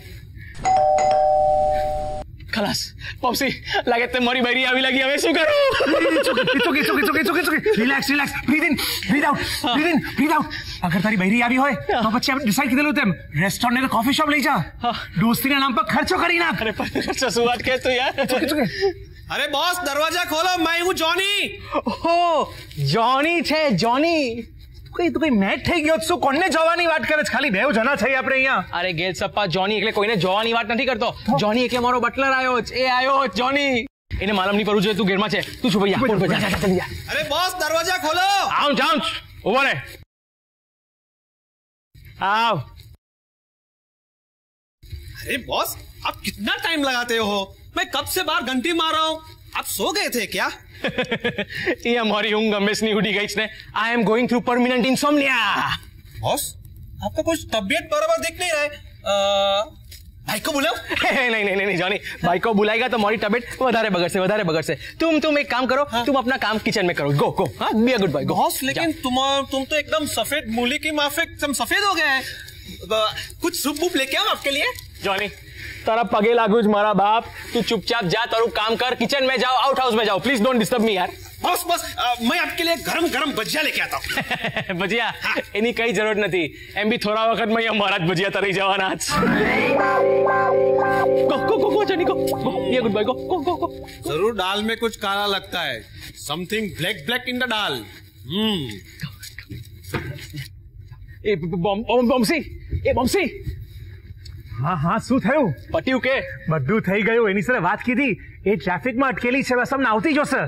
ખલાસ પોપ્સી, લાગે તે મારી બૈરી આવી લાગી. હવે શું કરું? Relax relax, breathe in breathe out, breathe in breathe out. અગર તારી બૈરી આવી હોય તો પછી આપણે ડિસાઈડ કરેલું તેમ રેસ્ટોરન્ટ ને કોફી શોપ લઈ જા. દોસ્તીના નામ પર ખર્ચો કરી નાખ. અરે ખર્ચો શું વાત કહે તું યાર? અરે બોસ દરવાજા ખોલો, मैं हूँ जॉनी. ઓહો જોની છે, જોની. કઈ તું કઈ મેચ થઈ ગયો? શું કોને જોવાની વાત કરે છે? ખાલી બે જણા છે આપણે અહીંયા. અરે ગેલ સપ્પા, જોની એટલે કોઈને જોવાની વાત નથી કરતો. જોની એટલે મારો બટલર આવ્યો છે, એ આવ્યો જોની. એને માલમ નહીં પડવું જોઈએ. તું ઘેરમાં છે, તું છું ભૈયા. अरे बॉस दरवाजा खोलो. આઉં જાઉં ઉભો રે. आओ. अरे बॉस आप कितना टाइम लगाते हो? मैं कब से बाहर घंटी मार रहा हूँ. आप सो गए थे क्या? ये हमारी ऊँग हमेशा उड़ी गई है. I am going through permanent insomnia. Boss आपका कुछ तबीयत बराबर दिख नहीं रहा है. भाई को बुलाओ. नहीं नहीं नहीं नहीं जॉनी, भाई को बुलाएगा तो हमारी तबीयत વધારે બગડશે, વધારે બગડશે. तुम तुम एक काम करो, तुम अपना काम किचन में करो. Go go. हाँ be a good boy. Boss लेकिन तुम तुम तो एकदम सफेद मूली की माफिक तुम सफेद हो गए हैं. कुछ सूप वूप लेके आओ आपके लिए. जॉनी तारा पगे लागू मारा बाप, तू चुपचाप जा, तारू काम कर. किचन में जाओ, आउट हाउस में जाओ. प्लीज डोंट डिस्टर्ब मी यार. बॉस बॉस मैं आपके लिए गरम गरम भजिया लेके आता हूँ. ભજીયા એની કઈ જરૂર નથી. એમ બી થોડા વખત માં અહીંયા મારા જ ભજીયા તરી જવાના જ. Go go go go Johnny go go. ये good bye. Go go go go. जरूर दाल में कुछ काला लगता है. Something black black in the dal. Hmm. એ બોમ્સી, એ બોમ્સી. હા હા શું થયું? પટ્યું કે? બધું થઈ ગયું. એની સાથે વાત કીધી, એ ટ્રાફિકમાં અટકેલી છે, બસ અમને આવતી જોશે.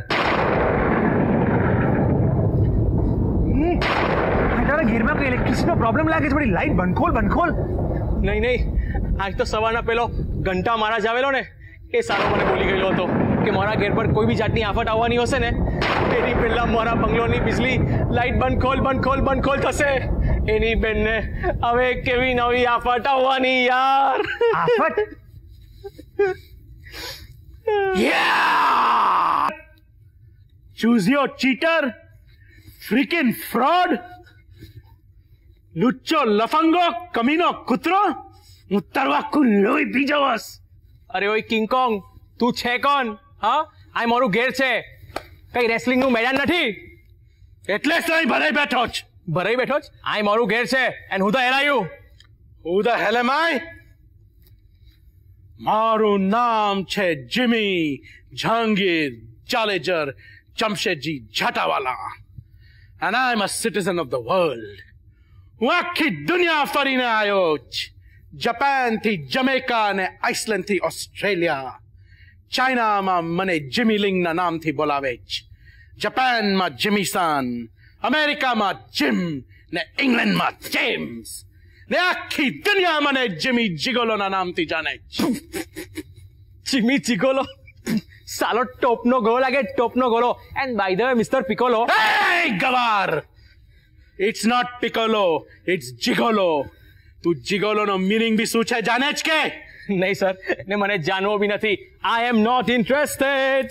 તારા ઘેરમાં કઈ ઇલેક્ટ્રિસિટીનો પ્રોબ્લેમ લાગે છે? બધી લાઈટ બંધ ખોલ બંધ ખોલ. નહીં નહીં, આજ તો સવારના પેલો ઘંટા મારા જ આવેલો ને એ સારો મને બોલી ગયેલો હતો કે મારા ઘેર પર કોઈ બી જાતની આફત આવવાની હશે ને એની પહેલા મારા બંગલોની બિજલી લાઈટ બંધ ખોલ બંધ ખોલ બંધ ખોલ થશે. એની બેનને હવે કેવી નવી આફત આવવાની યાર. આફત? Choose your cheater, freaking fraud, લુચ્ચો લફંગો, કમીનો કૂતરો, હું તારું આખું લોહી પી જવાસ. અરે ઓય કિંગ કોંગ, તું છે કોણ? હા, આ મારું ઘેર છે, કઈ રેસલિંગ નું મેદાન નથી. એટલે જ અહીં ભરાઈ બેઠો જ. ભરાઈ બેઠો જ? આ મારું ઘેર છે એન્ડ હું તો હેરાયું. Who the hell am I? મારું નામ છે જીમી જહાંગીર ચાલેજર Jamshedji Jatawala and I'm a citizen of the world. હું આખી દુનિયા ફરીને આવ્યો જ. જાપાન થી જમૈકા અને આઇસલેન્ડ થી ઓસ્ટ્રેલિયા. ચાઇનામાં મને જીમી લિંગના નામથી બોલાવે જ. જાપાનમાં જીમીસાન, અમેરિકામાં જીમ ને ઇંગ્લેન્ડમાં જેમ્સ ને આખી દુનિયા મને જીમી જીગોલોના નામથી જાણે છે. જીમી જીગોલો સાલો ટોપનો ગોળો લાગે, ટોપનો ગોળો. And by the way mister Piccolo. Hey ગવાર, it's not Piccolo, it's gigolo. તું જીગોલો નો મીનિંગ બી શું છે જાણે જ કે? નહીં સર, ને મને જાણવો બી નથી. આઈ એમ નોટ ઇન્ટરેસ્ટેડ.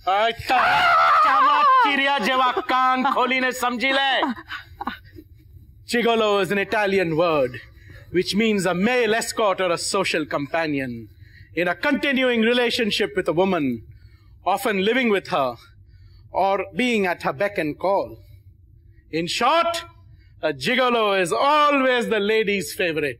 ચીરિયા જેવા કાન ખોલીને સમજી લે. Gigolo is an Italian word which means a male escort or a social companion in a continuing relationship with a woman, often living with her or being at her beck and call. In short, a gigolo is always the lady's favorite.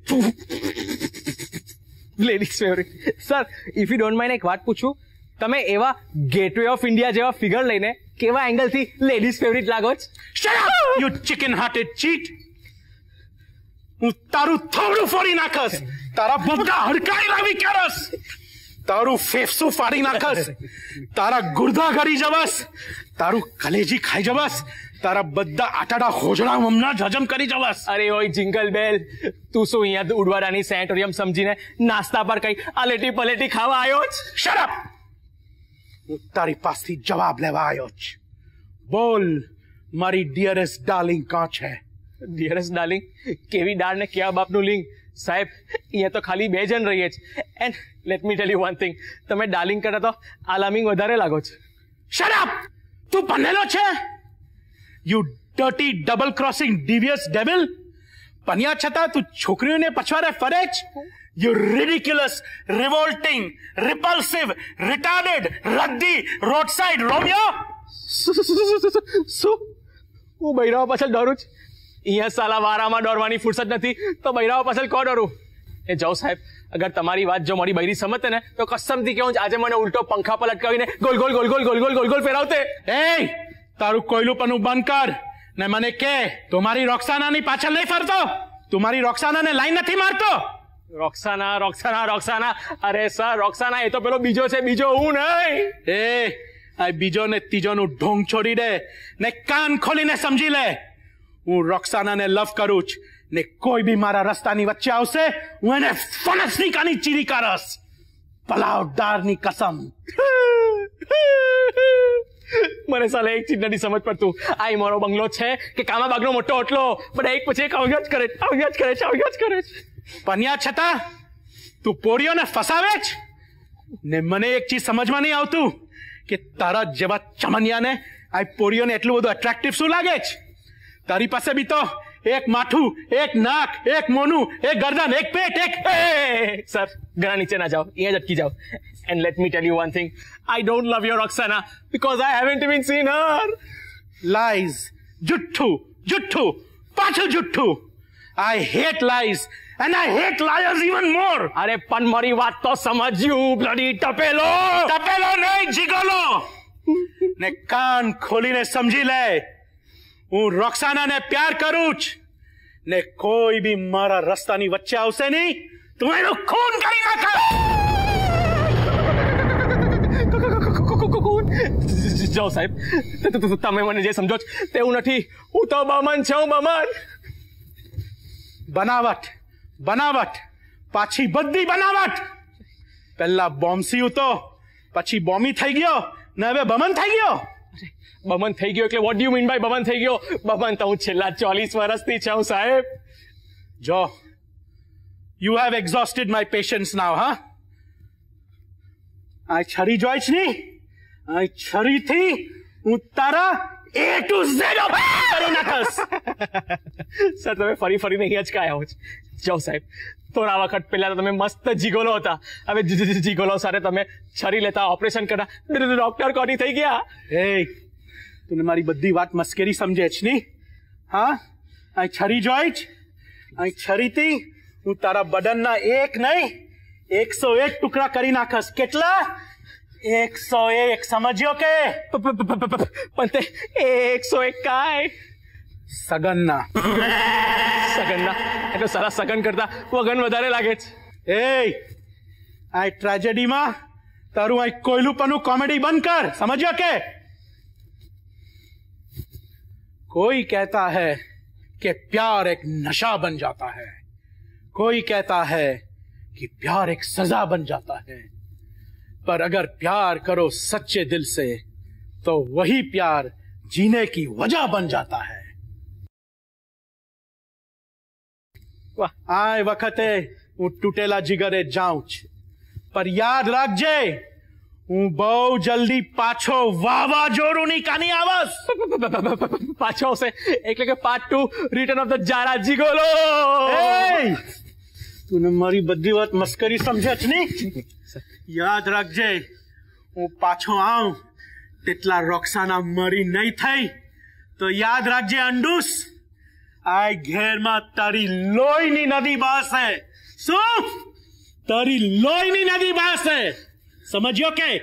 Ladies favourite. Sir, if you don't mind એક વાત પૂછું, તમે એવા Gateway of India જેવા figure લઈને કેવા એંગલથી ladies favourite લાગો છો? Shut up, you chicken hearted cheat. હું તારું થોડું ફોડી નાખસ, તારા બધા હડકાઈ લાવી કરસ, તારું ફેફસું ફાડી નાખસ, તારા ગુર્દા કરી જવસ, તારું કલેજી ખાઈ જવસ, તારા બધા આટાડા હોજડા હમણાં જ હજમ કરી જવસ. અરે ઓય જિંગલ બેલ, તું શું અહીંયા ઉડવાડાની સેનેટોરિયમ સમજીને નાસ્તા પર કઈ આલેટી પલેટી ખાવા આવ્યો જ? Shut up! હું તારી પાસથી જવાબ લેવા આવ્યો જ. બોલ, મારી ડિયરેસ્ટ ડાર્લિંગ કાં છે? Dearest darling? કેવી ડાળ ને કેવા બાપનું લિંગ? સાહેબ, અહીંયા તો ખાલી બે જણ રહીએ જ. And let me tell you one thing, તમે ડાર્લિંગ કરતા તો આલામિંગ વધારે લાગો છો. Shut up! તું બનેલો છે? You dirty double crossing devious devil! પન્યા છતાં તું છોકરીઓને પછવાડે ફરે જ? You ridiculous, revolting, repulsive, retarded, ruddy, roadside Romeo! શું? હું બૈરાઓ પાછળ ડરું છું? અહીંયા સાલા વારામાં ડરવાની ફુરસત નથી તો બૈરાઓ પાછળ કોણ ડરું? એ જાઓ સાહેબ, અગર તમારી વાત જો મારી બૈરી સમજતે ને તો કસમથી કેવું આજે મને ઉલટો પંખા પર લટકાવીને ગોલ ગોલ ગોલ ગોલ ગોલ ગોલ ગોલ ગોલ ફેરાવતે. એ તારું કોયલું પનું બંધ કર ને મને કે તું મારી રોક્સાનાની પાછળ નહીં ફરતો? તું મારી રોક્સાનાને લાઈન નથી મારતો? રોક્સાના રોક્સાના રોક્સાના અરે સર, રોક્સાના એ તો પેલો બીજો છે, બીજો હું નહીં. એ આ બીજો ને ત્રીજો નું ઢોંગ છોડી દે ને કાન ખોલીને સમજી લે. હું રોક્સાનાને લવ કરું છું ને કોઈ બી મારા રસ્તાની વચ્ચે આવશે હું એને ફણસની કાની ચીરી કરસ. પલાવદારની કસમ. મને સાલા એક ચીજ નથી સમજ પડતું. આ મારો બંગલો છે કે કામા બાગનો મોટો ઓટલો? બધા એક પછી એક આવ્યા જ કરે આવ્યા જ કરે છે આવ્યા જ કરે છે. પન્યા છતાં તું પોરીઓને ફસાવે જ ને મને એક ચીજ સમજમાં નહીં આવતું કે તારા જેવા ચમનિયાને આ પોરીઓને એટલું બધું અટ્રેક્ટિવ શું લાગે છે? તારી પાસે બી તો એક માથું, એક નાક, એક મોનું, એક ગરદન, એક પેટ, એક. સર, ઘણા નીચે ના જાઓ, અહીંયા જ અટકી જાઓ. And let me tell you one thing, I don't love your Roxana because I haven't even seen her. Lies, juttu, juttu, પાછું જુઠ્ઠું. I hate lies and I hate liars even more. અરે પણ મારી વાત તો સમજ્યું, બ્લડી ટપેલો. ટપેલો નહીં, જીગોલો. ને કાન ખોલીને સમજી લે, હું રોક્સાનાને પ્યાર કરું છું ને કોઈ બી મારા રસ્તાની વચ્ચે આવશે નહીં તું એનું ખૂન કરી નાખે. જાઓ સાહેબ, તમે મને જે સમજો છો તેવું નથી. હું તો બમન છું, બમન. બનાવટ, બનાવટ, પાછી બધી બનાવટ. પહેલા બોમ્સી હતો, પછી બોમી થઈ ગયો ને હવે બમન થઈ ગયો. બમન થઈ ગયો એટલે what do you mean by Boman થઈ ગયો? બમન તો હું છેલ્લા ચાલીસ વર્ષથી છું સાહેબ. જો, you have exhausted my patience now. હા, આ છરી જોઈ છે નહીં? આ છરીથી હું તારા એ ટુ ઝેડ કરી નાખસ. સર, તમે ફરી ફરીને અહીંયા જ કાયા હો. જાઓ સાહેબ, થોડા વખત પહેલા તો તમે મસ્ત જીગોલો હતા, હવે જીગોલો સાથે તમે છરી લેતા ઓપરેશન કરતા ડોક્ટર કોની થઈ ગયા. એ તું મારી બધી વાત મસ્કરી સમજે છે નહીં? હા, આ છરી જોઈ જ આ છરીથી હું તારા બદનના એક નહીં એકસો એક ટુકડા કરી નાખસ. કેટલા? એકસો એક. સમજ્યો કે? પણ તે એકસો એક કાય સગનના સગનના એટલે સારા સગન કરતા વગન વધારે લાગે છે. એ આ ટ્રેજેડીમાં તારું આ કોયલુપનું કોમેડી બંધ કર. સમજ્યો કે? कोई कहता है कि प्यार एक नशा बन जाता है, कोई कहता है कि प्यार एक सजा बन जाता है, पर अगर प्यार करो सच्चे दिल से तो वही प्यार जीने की वजह बन जाता है. આ વખતે હું તૂટેલા જીગરે જાઉં છું, પર યાદ રાખજે હું બહુ જલ્દી પાછો વાવાઝોડું ની કાની આવસ. પાછો આવશે એટલે કે part two return of the જારા જીગોલો. તું મારી બધી વાત મસ્કરી સમજે છે ની? યાદ રાખજે હું પાછો આવું તેટલા રોક્સાના મરી નહીં થઈ તો યાદ રાખજે અંડુસ આ ઘેરમાં તારી લોહીની નદી બહશે. શું? તારી લોહીની નદી બહશે. સમજ્યો કે?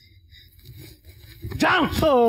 જાઉં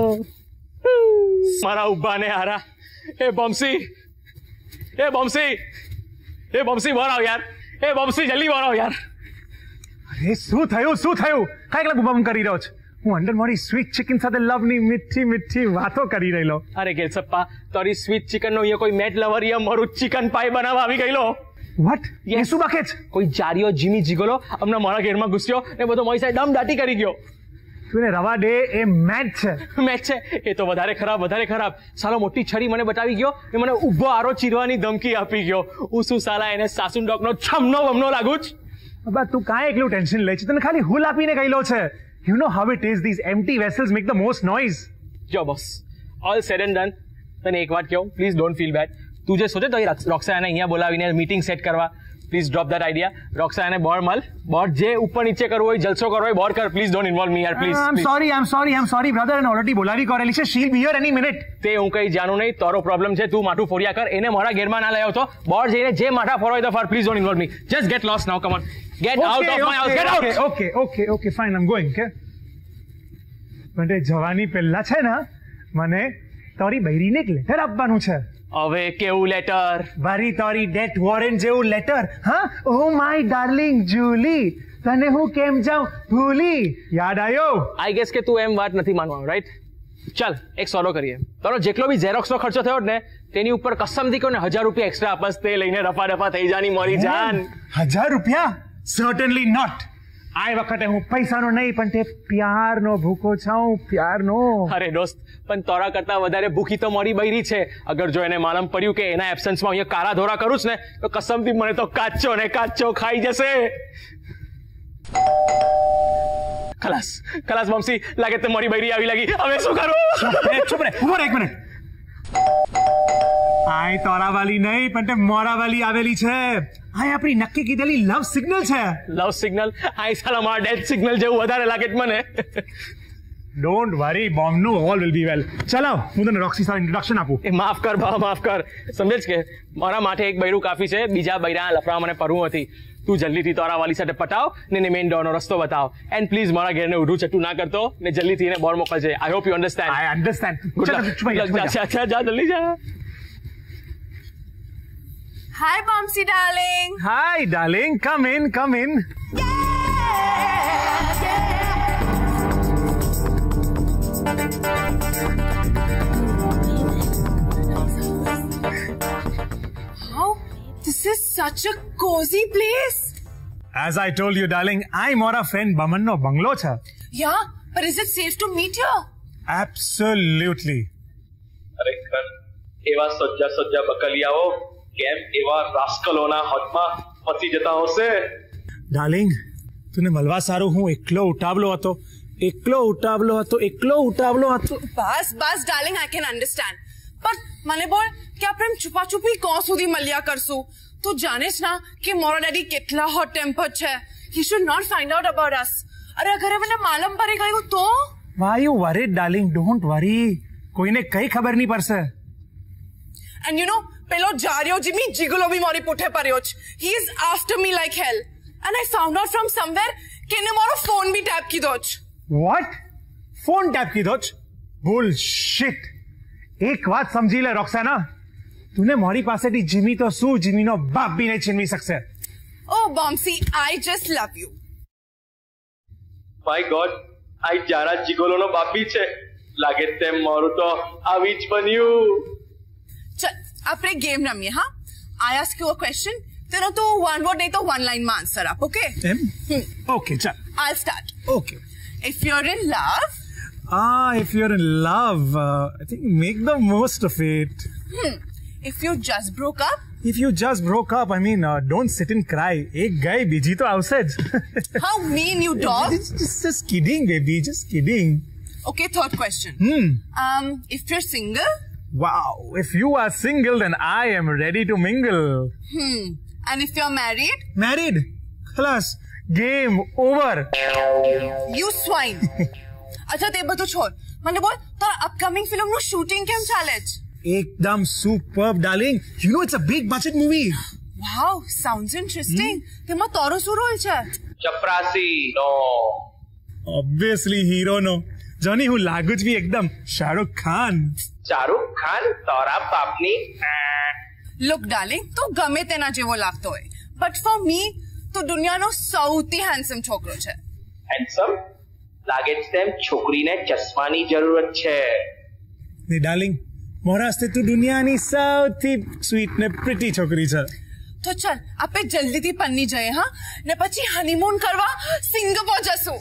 મારા ઉભા ને હારા. એ બમસી એ બમસી એ બમસી બહાર આવ યાર. એ બમસી જલ્દી બહાર આવ યાર. અરે શું થયું શું થયું? કઈ એકલા બુબામ કરી રહ્યો છે? હું અંડર મારી સ્વીટ ચિકન સાથે લવની મીઠી મીઠી વાતો કરી રહેલો. અરે ગેલસપ્પા તારી સ્વીટ ચિકન નો અહીંયા કોઈ મેટ લવર યા મારું ચિકન પાઈ બનાવવા આવી ગયેલો. વોટ? એ શું બાકે છે? કોઈ જારિયો જીમી જીગોલો હમણાં મારા ઘેરમાં ઘૂસ્યો ને બધો મારી સાઈડ દમ દાટી કરી ગયો. તું રવા દે, એ મેચ છે. મેચ છે એ તો વધારે ખરાબ વધારે ખરાબ. સાલો મોટી છરી મને બતાવી ગયો ને મને ઉભો આરો ચીરવાની ધમકી આપી ગયો. હું શું સાલા એને સાસુન ડોકનો છમનો વમનો લાગુ જ. અબા તું કાંઈ એકલું ટેન્શન લે છે? તને ખાલી હુલ આપીને ગયેલો છે. You know how it is, these empty vessels make the most noise. જો boss all said and done તને એક વાત કહું, પ્લીઝ ડોન્ટ ફીલ બેડ. તું જે સોચે તો રોક્સાનાને અહીંયા બોલાવીને મીટિંગ સેટ કરવા, પ્લીઝ ડ્રોપ ધેટ આઈડિયા. રોક્સાનાને બોર મલ, બોર જે ઉપર નીચે કરવું હોય જલસો કરવો હોય બોર કર. પ્લીઝ ડોન્ટ ઇન્વોલ્વ મી યાર please. I am sorry I am sorry I am sorry brother, એને ઓલરેડી બોલાવી કરેલી છે. She will be here any minute. તે હું કઈ જાણું નહીં, તારો પ્રોબ્લેમ છે. તું માઠું ફોડ્યા કર, એને મારા ઘેરમાં ના લઈ આવતો. બોર જઈને જે માઠા ફોડો તો ફોર. Please don't involve me. Just get lost now, come on get out of my house. Get out. Okay okay okay fine, I am going. કે પણ જવાની પહેલા છે ને મને તારી બૈરીને એક લેટર આપવાનું છે. હવે કેવું લેટર? વારી તારી ડેથ વોરંટ જેવું લેટર. હા, ઓ માય ડાર્લિંગ જુલી, તને હું કેમ જાઉં ભૂલી. યાદ આવ્યો? આઈ ગેસ કે તું એમ વાત નથી માનવાનો, રાઈટ? ચાલ એક સોલો કરીએ. તારો જેટલો બી ઝેરોક્સ નો ખર્ચો થયો ને તેની ઉપર કસમથી કહો ને હજાર રૂપિયા એક્સ્ટ્રા આપસ, તે લઈને રફા રફા થઈ જાની મોરી જાન. હજાર રૂપિયા? Certainly not. આ વખતે હું પૈસાનો નહીં પણ તે પ્યારનો ભૂખો છું, પ્યારનો. અરે દોસ્ત પણ તારા કરતા વધારે ભૂખી તો મારી બૈરી છે. અગર જો એને માલમ પડ્યું કે એના એબ્સન્સમાં અહીંયા કાળા ધોરા કરું ને તો કસમથી મને તો કાચો ને કાચો ખાઈ જશે. ખલાસ ખલાસ બમસી, લાગે તો મારી બૈરી આવી લાગી. હવે શું કરું? ચૂપ રે, ઉભો રહે એક મિનિટ. આય તોરા વાલી નહીં પણ તે મોરા વાલી આવેલી છે. આ આપણી નક્કી કીધેલી લવ સિગ્નલ છે. Love signal? આ સાલા મારા ડેથ સિગ્નલ જેવું વધારે લાગે છે મને. ડોન્ટ વરી બોમ્બનું, ઓલ વિલ બી વેલ. ચલો હું તને રોક્સી સાથે ઇન્ટ્રોડક્શન આપું. એ માફ કર બા, માફ કર. સમજે છે કે મારા માટે એક બૈરું કાફી છે, બીજા બૈરા લફડા મને પરવું હતી. તું જલ્દીથી તારા વાલી સાથે પટાવ ને એને મેઇન ડોરનો રસ્તો બતાવ. એન્ડ પ્લીઝ મારા ઘેરને ઉઢું ચટ્ટું ના કરતો ને જલ્દીથી એને બોર મોકલજે. I hope you understand. I understand. જા જા જલ્દી જા. Hi, Bumsy darling. Hi, darling. Come in, come in. How? This is such a cozy place. As I told you, darling, I'm our friend Boman no bungalow cha. Yeah, but is it safe to meet here? Absolutely. અરે ખર એવા સજ્જા સજ્જા બકલિયાઓ કેમ એવા રાસ્કલોના હાથમાં ફસી જતા હશે? Darling, તુને મળવા સારું હું એકલો ઉતાવળો હતો, એકલો ઉતાવળો હતો, એકલો ઉતાવળો હતો. બસ બસ ડાર્લિંગ, આઈ કેન અન્ડરસ્ટેન્ડ. પણ મને બોલ કે આપણે એમ છુપા છુપી કોણ સુધી મળ્યા કરશું? તું જાણે છે ના કે મારો ડેડી કેટલા હોટ ટેમ્પર છે. He should not find out about us. અરે અગર મને માલમ પડી ગયું તો? Why you worried darling? Don't worry, કોઈને કઈ ખબર નહીં પડશે. એન્ડ યુ નો પેલો જારિયો જીમી જીગલો બી મારી પૂઠે પડ્યો છે. He is after me like hell. And I found out from somewhere કે એને મારો ફોન બી ટેપ કીધો છે. What? ફોન ટેપ કીધો છે? Bullshit. એક વાત સમજી લે રોક્સાના, તુને મારી પાસેથી જીમી તો શું જીમીનો બાપ બી નહીં છીનવી શકશે. Oh Bumsy, I just love you. My God, આ જારા જીગોલોનો બાપ બી છે. લાગે તેમ મારું તો આવી જ બન્યું. ચલ આપણે ગેમ રમીએ. હા, I ask you a question, તેનો તો one word નહીં તો one line માં આન્સર આપ. ઓકે? એમ? ઓકે ચાલ. I'll start. Okay. If you're in love. Ah, if you're in love, uh, I think make the most of it. Hmm. If you just broke up. If you just broke up, I mean, uh, don't sit and cry. Ek gaye, બીજી તો આવશે જ. How mean, you dog. Just, just, just kidding, baby. Just kidding. Okay, third question. Hmm. Um, if you're single. Wow. If you are single, then I am ready to mingle. Hmm. And if you're married. Married? Class. Game over. You swine. અચ્છા તે બધું છોડ, મને બોલ તારા upcoming film નું shooting કેમ ચાલે છે? એકદમ superb, darling. You know it's a big budget movie. Wow, sounds interesting. તેમાં તારો શું રોલ છે? ચપરાસી નો. Obviously hero નો. જોની હું લાગુ જ બી એકદમ શાહરુખ ખાન. શાહરુખ ખાન તારા બાપની. Look darling, તું ગમે તેના જેવો લાગતો હોય, but for me તું દુનિયાનો સૌથી હેન્ડસમ છોકરો છે. હેન્ડસમ? લાગે છે તેમ છોકરીને ચશ્માની જરૂરત છે. ને ડાર્લિંગ, મારા હસ્તે તું દુનિયાની સૌથી સ્વીટ ને પ્રિટી છોકરી છે. તો ચાલ આપણે જલ્દીથી પન્ની જઈએ. હા, ને પછી હનીમૂન કરવા સિંગાપોર જશું.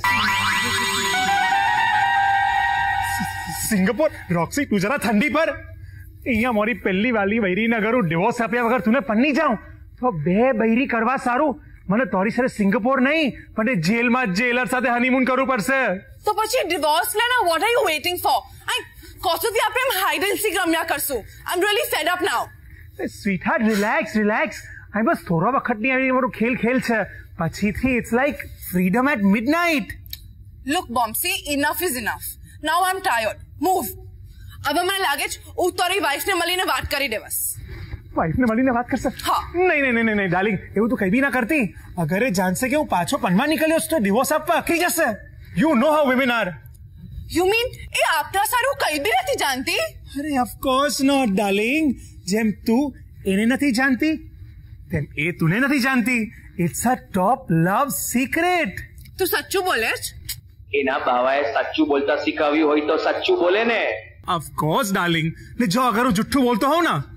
સિંગાપોર? રોક્સી તું જરા ઠંડી પર. અહીંયા મારી પહેલી વાલી બૈરીને અગર હું ડિવોર્સ આપ્યા વગર તુને પન્ની જાઉં તો બે બૈરી કરવા સારું મને તારી સાથે સિંગાપોર નહીં પણ જેલમાં જેલર સાથે હનીમૂન કરવું પડશે. તો પછી ડિવોર્સ લેના. What are you waiting for? આઈ કોસોથી આપણે એમ હાઇડ એન્ડ સીક રમ્યા કરશું. I am really fed up now. Sweetheart, relax relax. આ બસ થોડા વખતની આવી મારું ખેલ ખેલ છે, પછીથી it's like freedom at midnight. Look Bomsi, enough is enough. Now I am tired. Move. હવે મને લાગે છે હું તારી વાઇફને મળીને વાત કરી દેવસ. વાઇફને મળીને વાત કરશે? હા. નહીં નહીં નહીં નહીં ડાર્લિંગ, એવું તો કઈ બી ના કરતી. અગર એ જાણશે કે હું પાછો પનમાં નીકળ્યો છું તો ડિવોર્સ આપવા અકળી જશે. You know how women are. You mean એ આપણા સારું કઈ બી નથી જાણતી? અરે ઓફ કોર્સ નોટ ડાર્લિંગ. જેમ તું એને નથી જાણતી તેમ એ તુને નથી જાણતી. It's a top love secret. તું સાચું બોલે છે? એના બાવાએ સાચું બોલતા શીખવ્યું હોય તો સાચું બોલે ને. Of course darling. ને જો અગર હું જુઠ્ઠું બોલતો હોઉં ને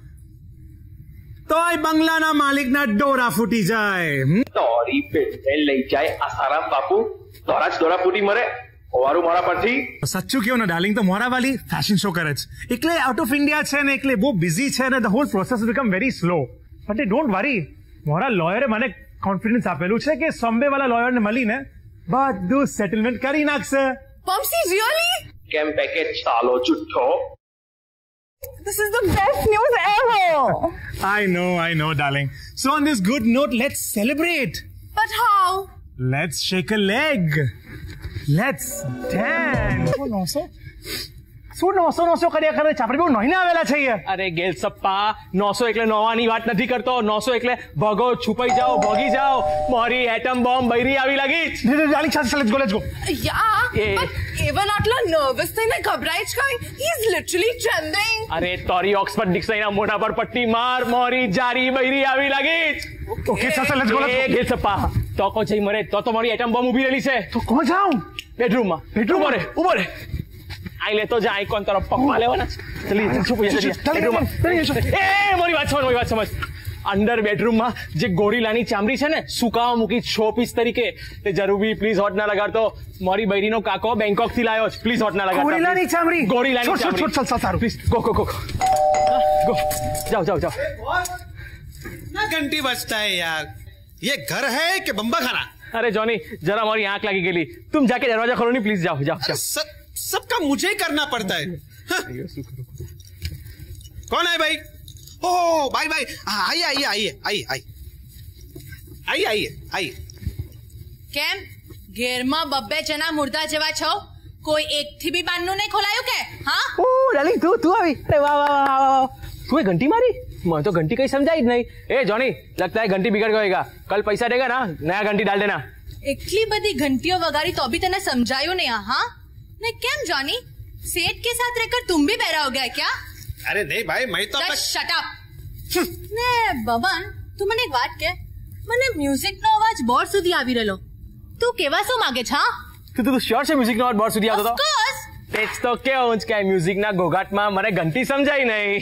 તો આ બંગલાના માલિકના ડોરા ફૂટી જાય. તોરી પેટે લઈ જાય આસારામ બાપુ. દોરા જ દોરા ફૂટી મરે. ઓવારું મોરા પરથી. સાચું કેવું ને ડાર્લિંગ, તો મોરા વાલી ફેશન શો કરે છે એટલે આઉટ ઓફ ઇન્ડિયા છે ને એટલે બહુ બિઝી છે ને the whole process become very slow. But don't worry, મોરા લોયરે મને કોન્ફિડન્સ આપેલું છે કે સોમ્બે વાળા લોયરને મળીને બધું સેટલમેન્ટ કરી નાખશે. પમ્સી રિયલી? કેમ પેકેજ ચાલો જુઠ્ઠો. This is the best news ever. I know, I know, darling. So on this good note, let's celebrate. But how? Let's shake a leg. Let's dance. Oh, no, so. શું નોસો નોસો કર્યા કરે છે? આપણે બહુ નોઈને આવેલા છીએ. અરે ગેલ સપ્પા, નોસો એટલે નોવાની વાત નથી કરતો. નોસો એટલે ભગો, છુપાઈ જાઓ, ભોગી જાઓ. મારી એટમ બોમ્બ બૈરી આવી લાગી. ડાર્લિંગ ચાલ ચાલ, let's go let's go. Yeah, but એવન આટલા નર્વસ થઈને ગભરાય છે કઈ? He is literally trembling. અરે તારી ઓક્સફર્ડ ડિક્શનરીના મોઢા પર પટ્ટી માર. મારી જારી બૈરી આવી લાગી. ઓકે ચાલ ચાલ, લેટ્સ ગો લેટ્સ ગો. ગેલ સપ્પા, તો કો જઈ મરે તો તો મારી એટમ બોમ્બ ઊભી રહેલી છે. તો કોણ જાઉં? બેડરૂમમાં. બેડરૂમ રે, ઉભો રે. આઈ લેતો જા. આઈ કોણ તરફ પકવા લેવાના ચલી છુપ એ મારી વાત સમજ મારી વાત સમજ. અંડર બેડરૂમમાં જે ગોરીલાની ચામડી છે ને સુકાવા મૂકી શો પીસ તરીકે, તે જરૂર બી પ્લીઝ હોટ ના લગાડતો. મારી બૈરીનો કાકો બેંકોક થી લાયો છે. પ્લીઝ હોટ ના લગાડતો. ગોરીલાની ચામડી? ગોરીલાની ચામડી. છોડ છોડ સારું. Please go go go go. જાઓ જાઓ જાઓ. ना घंटी बजता है यार. ये घर है कि बम्बा खाना? अरे जॉनी जरा हमारी आंख लगी गई. तुम जाके दरवाजा खोलो नहीं प्लीज. जाओ जाओ जाओ. सब सबका मुझे करना पड़ता है. कौन है भाई? ओह भाई भाई आइए आइए आइए आइए आइए आइए आइए. કેમ ઘેરમાં બબ્બે જણા મુર્દા જેવા છો? કોઈ એક થી બી બારનું નહીં ખોલાયું કે? હા ઓ ડાર્લિંગ તું તું આવી. અરે વાહ વાહ વાહ. તું એ ઘંટી મારી? मैं तो घंटी कहीं समझा ही नहीं। ए जॉनी, लगता है घंटी बिगड़ गएगा, कल पैसा देगा ना नया घंटी डाल देना। एकली बदी घंटियों वगाड़ी तो अभी तने समझायो नहीं। हाँ ने केम जॉनी, सेठ के साथ रहकर तुम भी बहरा हो गया क्या? अरे नहीं भाई, मैं तो शट अप। ने बबन तू મને એક વાત કે, મને મ્યુઝિક નો અવાજ બોર સુધી આવી રહેલો, તું કેવા શું માંગે છે? હા તું તું શ્યોર છે મ્યુઝિક નો અવાજ બોર સુધી આવતો તો? ઓફ કોર્સ તેજ તો કેવું જ કે મ્યુઝિક ના ઘોઘાટમાં મને ઘંટી સમજાય નહીં।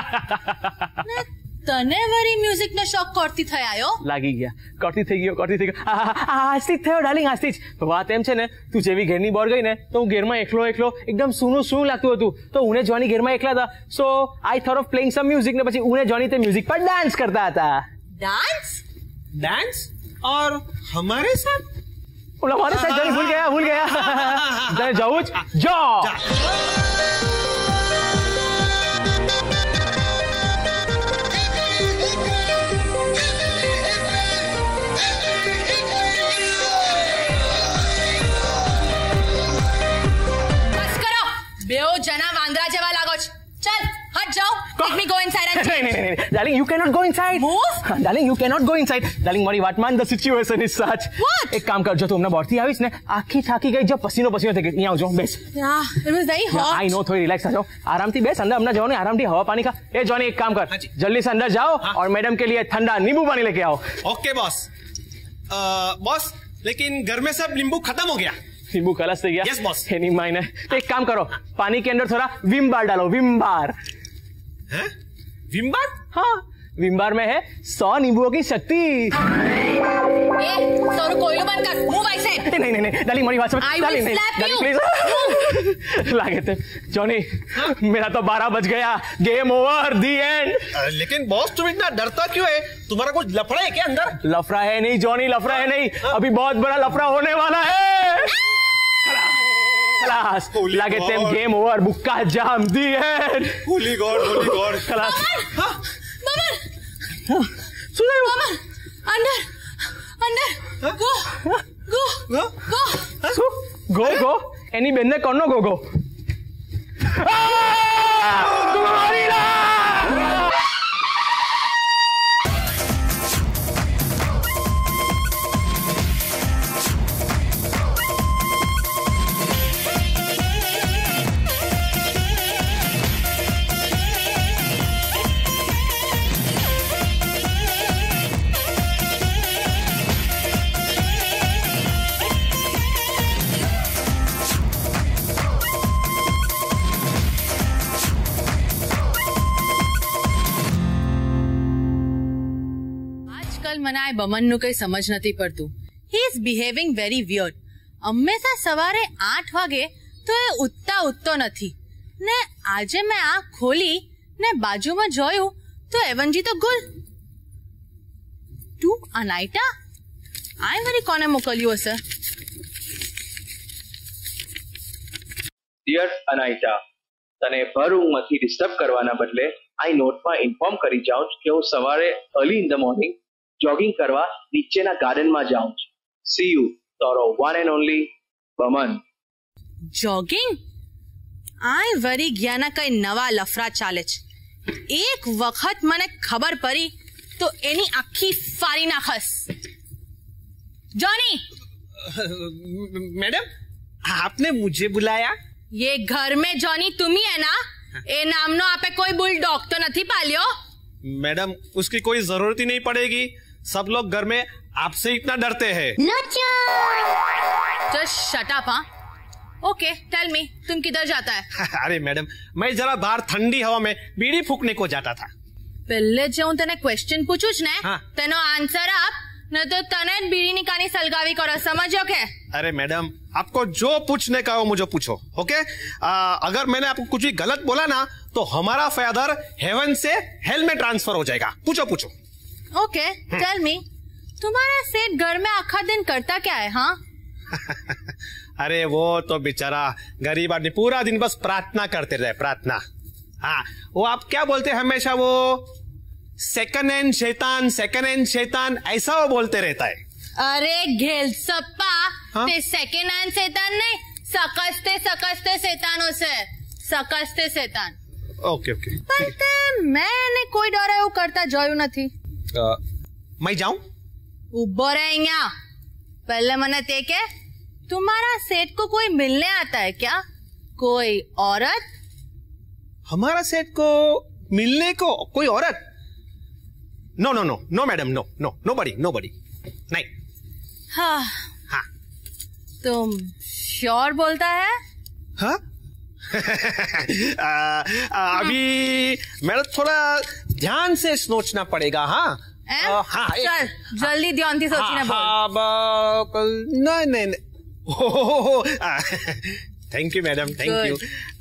તને વરી મ્યુઝિક નો શોખ કોરથી થયાયો? લાગી ગયા, કોરથી થઈ ગયો, કોરથી થઈ ગયો, આજથી જ થયો ડાર્લિંગ, આજથી જ। વાત એમ છે ને, તું જેવી ઘેરની બહાર ગઈ ને તો હું ઘેરમાં એકલો એકલો એકદમ સૂનું સૂનું લાગતું હતું, તો હું ને જોની ઘેરમાં એકલા હતા, so I thought of playing some music, ને પછી હું ને જોની તે મ્યુઝિક પર ડાન્સ કરતા હતા। डांस डांस और हमारे साथ? बोला हमारे साथ जाने, भूल गया भूल गया जाने जाऊँ जा। बस करो, बेओ जना वांदरा जेवा लागो छ। चल हट जाओ, let me go inside and नहीं नहीं नहीं darling, you cannot go inside. Move. Darling, you cannot go inside. Darling मारी बात मान, the situation is such. What? एक काम कर, जो तू हमने बॉडी आवीस ने आखी थाकी गई, जब पसीनो पसीनो થઈ ગઈ, यहाँ आओ, બેસ। Yeah, it was very hot. I know, थोड़ी रिलैक्स आ जाओ, आरामથી બેસ, अंदर हमने जाओ ने आरामથી हवा पानी का। ए जॉनी एक काम कर, जल्दी से अंदर जाओ और मैडम के लिए ठंडा नींबू पानी लेके आओ। Okay boss. बॉस लेकिन घर में सब नींबू खत्म हो गया। नींबू खलास हो गया? Yes boss. एनी माइनर, तो एक काम करो, पानी के अंदर थोड़ा विम बार डालो, विम बार। हैं? Vim bar? हाँ, विम बार में है सौ नींबुओं की शक्ति। ए, सोरू कोयलो बंद कर, मूव आई सेड। नहीं नहीं नहीं डार्लिंग मारी बात समझ, I will slap you. Please लागे थे जॉनी, मेरा तो बारह बज गया, गेम ओवर, दी एंड। लेकिन बॉस तुम इतना डरता क्यों है? तुम्हारा कुछ लफड़ा है क्या अंदर? लफड़ा है नहीं जॉनी, लफड़ा है नहीं, अभी बहुत बड़ा लफड़ा होने वाला है। खलास, लागे थे गेम ओवर, बुक्का जाम, the end. Holy god, holy god. खलास। बमन सुनो बमन, अंदर अंदर गो go go go go any Ben ने कौन गो गो तुम्हारी ला। મનાય બમનનું કઈ સમજ નથી પડતું. He is behaving very weird. હંમેશા સવારે આઠ વાગે તો એ ઉઠતા ઉઠતો નથી ને આજે મેં આંખ ખોલી ને બાજુમાં જોયું તો એવનજી તો ગુલ. તું અનાઇટા? આ વળી કોને મોકલ્યું હશે? ડિયર અનાઇટા, તને ભર ઊંઘમાંથી ડિસ્ટર્બ કરવાના બદલે આ નોટમાં ઇન્ફોર્મ કરી જાઉં કે હું સવારે early in the morning jogging કરવા નીચેના ગાર્ડનમાં જાઉં છું. સી યુ, તારો one and only Boman. Jogging? આય વરી ગયાના કઈ નવા લફરા ચાલે છે. એક વખત મને ખબર પડી તો એની આખી ફારી નાખસ. जॉनी! मैडम, आपने मुझे बुलाया? ये घर में जॉनी तुम ही है ना? ए नामनो आपे कोई बुलडॉग तो नहीं पालियो? मैडम, उसकी कोई जरूरत ही नहीं पड़ेगी. सब लोग घर में आपसे इतना डरते हैं. Just shut up. हाँ, ओके, टेल मी, तुम किधर जाता है? अरे मैडम, मैं जरा बाहर ठंडी हवा में बीड़ी फूकने को जाता था. पहले जो तने क्वेश्चन पूछू ज ने, हाँ. तेनो आंसर आप न तो तने बीड़ी निकानी सलगावी करो, समझो के? अरे मैडम, आपको जो पूछने का हो मुझे पूछो, ओके? आ, अगर मैंने आपको कुछ भी गलत बोला ना तो हमारा फादर हेवन से हेल में ट्रांसफर हो जाएगा. पूछो पूछो. ओके, टेल मी, तुम्हारा सेठ घर में आखा दिन करता क्या है? हाँ. अरे वो तो बेचारा गरीब आदमी पूरा दिन बस प्रार्थना करते रहे, प्रार्थना. हाँ, वो आप क्या बोलते हैं हमेशा, वो सेकंड हैंड शैतान, सेकंड हैंड शैतान, ऐसा वो बोलते रहता है. अरे घेल सप्पा, हाँ? ते सेकंड हैंड शैतान नहीं, सकसते सकसते शैतानों से, सकसते शैतान. ઓકે ઓકે પણ મેં કોઈ ડરે એવું કરતા જોયું નથી. मैं जाऊं? उब्बो रहे यहाँ. पहले मने ते के तुम्हारा सेठ को कोई मिलने आता है क्या? कोई औरत? हमारा सेठ को मिलने को कोई औरत? No no no no madam, no no no बड़ी नो बड़ी नहीं. हाँ हाँ. तुम श्योर बोलता है? हाँ. आ, आ, अभी मेरा थोड़ा ध्यान से सोचना पड़ेगा. हाँ आ, हाँ चल जल्दी ध्यान से सोचना बोल. नहीं नहीं thank you madam, thank you.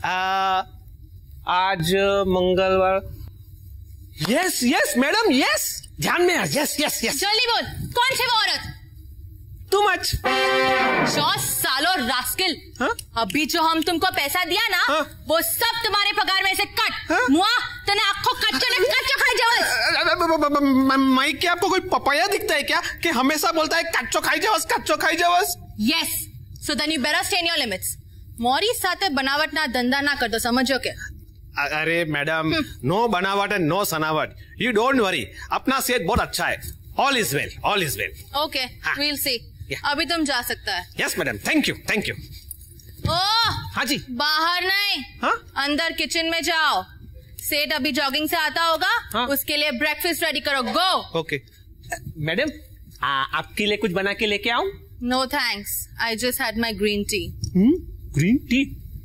आज मंगलवार. यस यस मैडम, यस ध्यान में. यस यस यस जल्दी बोल, कौन सी वो औरत? Too much. जो सालो रास्किल. हाँ? अभी जो हम तुमको पैसा दिया ना, हाँ? वो सब तुम्हारे पगार में से कट. हाँ? मुआ तने आँखों कच्चो ने कच्चो खाई जावस. मैं क्या आपको कोई पपाया दिखता है क्या कि हमेशा बोलता है कच्चो खाई जावस, कच्चो खाई जावस? Yes, so then you better stay in your limits. मोरी साथे बनावट ना धंधा ना कर दो, समझो के? अरे मैडम, नो बनावट एंड नो सनावट. यू डोंट वरी, अपना सेहत बहुत अच्छा है. All is well, all is well. Okay, we'll see. अभी तुम जा सकता है. Yes madam, thank you thank you. Oh हाँ जी. बाहर नहीं, हाँ? अंदर किचन में जाओ. सेठ अभी जॉगिंग से आता होगा. हाँ? उसके लिए ब्रेकफास्ट रेडी करो. गो. ओके मैडम, आपके लिए कुछ बना के लेके आऊं? No thanks, I just had my green tea. Green tea?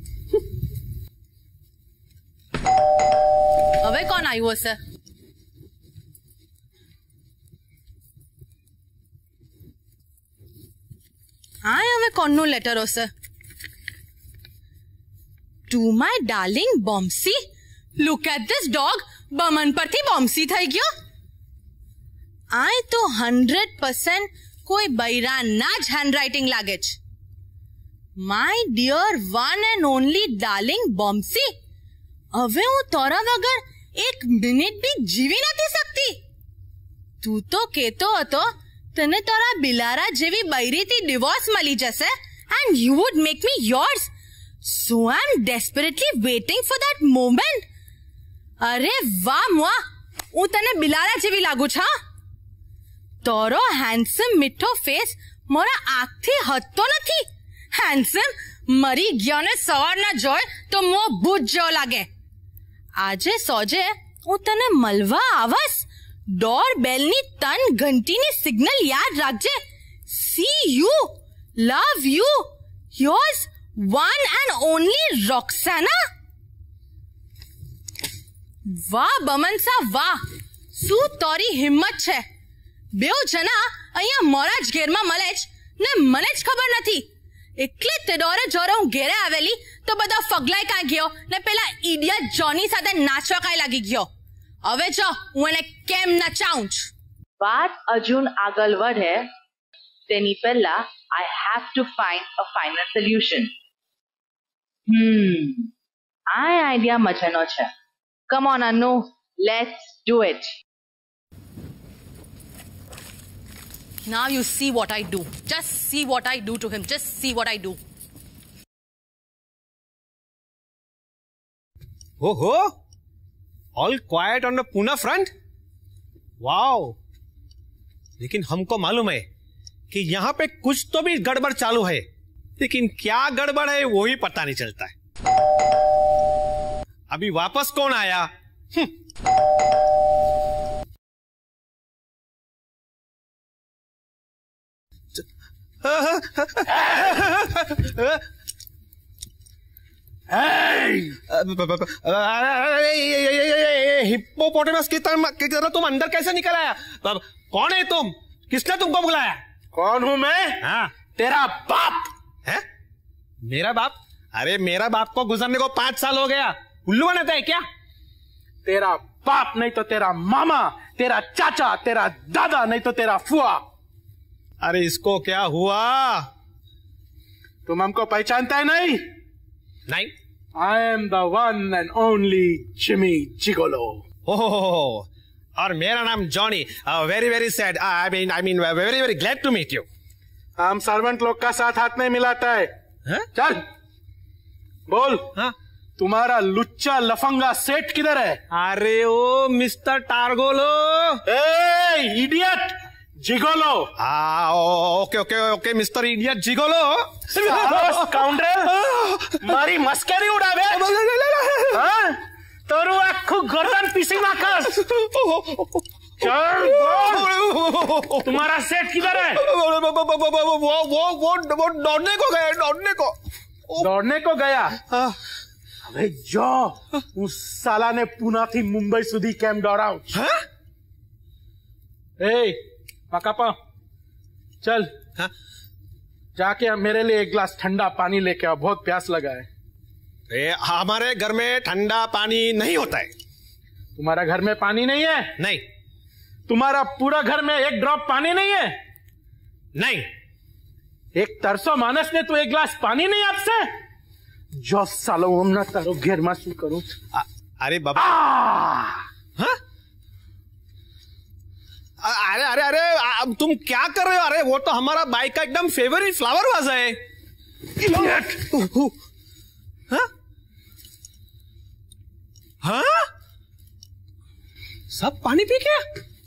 હવે કોણ આવ્યું હશે? હા હવે કોણનું લેટર હશે? To my darling Bomsi, look at this dog. Boman પરથી બોમ્સી થઈ ગયો. આ તો હંડ્રેડ પર્સન્ટ કોઈ બૈરાના જ હેન્ડરાઇટિંગ લાગે છે. My dear one and only darling Bomsi, હવે હું તારા વગર એક મિનિટ બી જીવી નથી શકતી. તું તો કહેતો હતો તને તારા બિલારા જેવી બૈરીથી ડિવોર્સ મળી જશે and you would make me yours. So I'm desperately waiting for that moment. અરે વાહ મુઆ, હું તને બિલારા જેવી લાગુ છું? તારો હેન્ડસમ મીઠો ફેસ મારા આંખથી હટતો નથી. હેન્ડસમ મરી ગયો ને સવારના જોય તો મો ભૂત જેવો લાગે. આજે સોજે હું તને મળવા આવસ. ડોર બેલની તન ઘંટીની સિગ્નલ યાદ રાખજે. See you, love you, yours one and only Roxana. વાહ બમનસા વાહ, શું તારી હિંમત છે. બેઉ જણા અહીંયા મારા જ ઘેરમાં મળે જ ને મને જ ખબર નથી. એટલે તે ડોરે જોરે હું ઘેરે આવેલી તો બધા ફગલાઈ કાં ગયો ને પેલા ઇડિયટ જોની સાથે નાચવા કાંઈ લાગી ગયો. હવે જો હું એને કેમ નચાઉં છું. વાત અર્જુન આગળ વધે તેની પહેલા I have to find a final solution. Hmm, આ આઈડિયા મજાનો છે. Come on Anu, let's do it. Now you see what I do. Just see what I do to him. Just see what I do. Oh ho! All quiet on the Pune front? Wow! लेकिन हमको मालूम है कि यहाँ पे कुछ तो भी गड़बड़ चालू है, लेकिन क्या गड़बड़ है वो ही पता नहीं चलता है. अभी वापस कौन आया? हिप्पोपोटेमस की तरह तुम अंदर कैसे निकल आया? कौन है तुम? किसने तुमको बुलाया? कौन हूं मैं? हाँ, तेरा बाप है? मेरा बाप? अरे मेरा बाप को गुजरने को पांच साल हो गया. उल्लू बनाता है क्या? तेरा बाप नहीं तो तेरा मामा, तेरा चाचा, तेरा दादा नहीं तो तेरा फुआ. अरे इसको क्या हुआ? तुम हमको पहचानता है नहीं? नहीं. I am the one and only Jimmy Gigolo. Oh, और मेरा नाम Johnny. Very very sad. I mean I mean very very glad to meet you. हम सर्वेंट लोग का साथ हाथ नहीं मिलाता है. हा? चल बोल. हाँ, तुम्हारा लुच्चा लफंगा सेठ किधर है? अरे ओ मिस्टर टारगोलो। ए इडियट जिगोलो। हाँ okay okay okay mister idiot gigolo. Scoundrel मारी मस्करी उड़ावे। हाँ? तोरू आखू गर्दन पीसी नाकस। चल बोल, तुम्हारा सेठ किधर है? वो वो वो वो वो दौड़ने को गया दौड़ने को दौड़ने को गया। अबे जो उस साला ने पुणे थी मुंबई सुधी केम दौड़ाऊ। ए पकापा चल। हाँ? जाके मेरे लिए एक गिलास ठंडा पानी लेके आओ, बहुत प्यास लगा है। ए, हमारे घर में ठंडा पानी नहीं होता है। तुम्हारा घर में पानी नहीं है? नहीं। तुम्हारा पूरा घर में एक ड्रॉप पानी नहीं है? नहीं। एक तरसो मानस ने तो एक गिलास पानी नहीं आपसे? जो सालो ना तारो घेर मासू करूं। अरे बाबा। हाँ? अरे अरे अरे अब तुम क्या कर रहे हो? अरे वो तो हमारा बाइक का एकदम फेवरेट फ्लावर वाज है। हाँ? हाँ? सब पानी पी गया?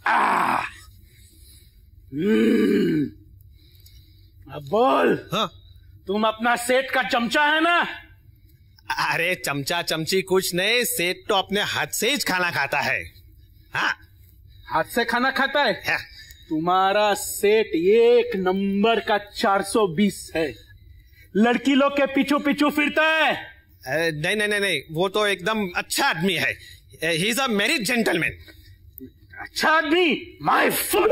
अब बोल। हाँ? तुम अपना सेठ का चमचा है ना? अरे चमचा चमची कुछ नहीं, सेठ तो अपने हाथ से ही खाना खाता है। हाँ? हाथ से खाना खाता है? हाँ। तुम्हारा सेठ एक नंबर का चार सौ बीस है, लड़की लोग के पीछू पीछू फिरता है। नहीं नहीं नहीं नहीं, वो तो एकदम अच्छा आदमी है। He is a married gentleman. अच्छा आदमी? My foot.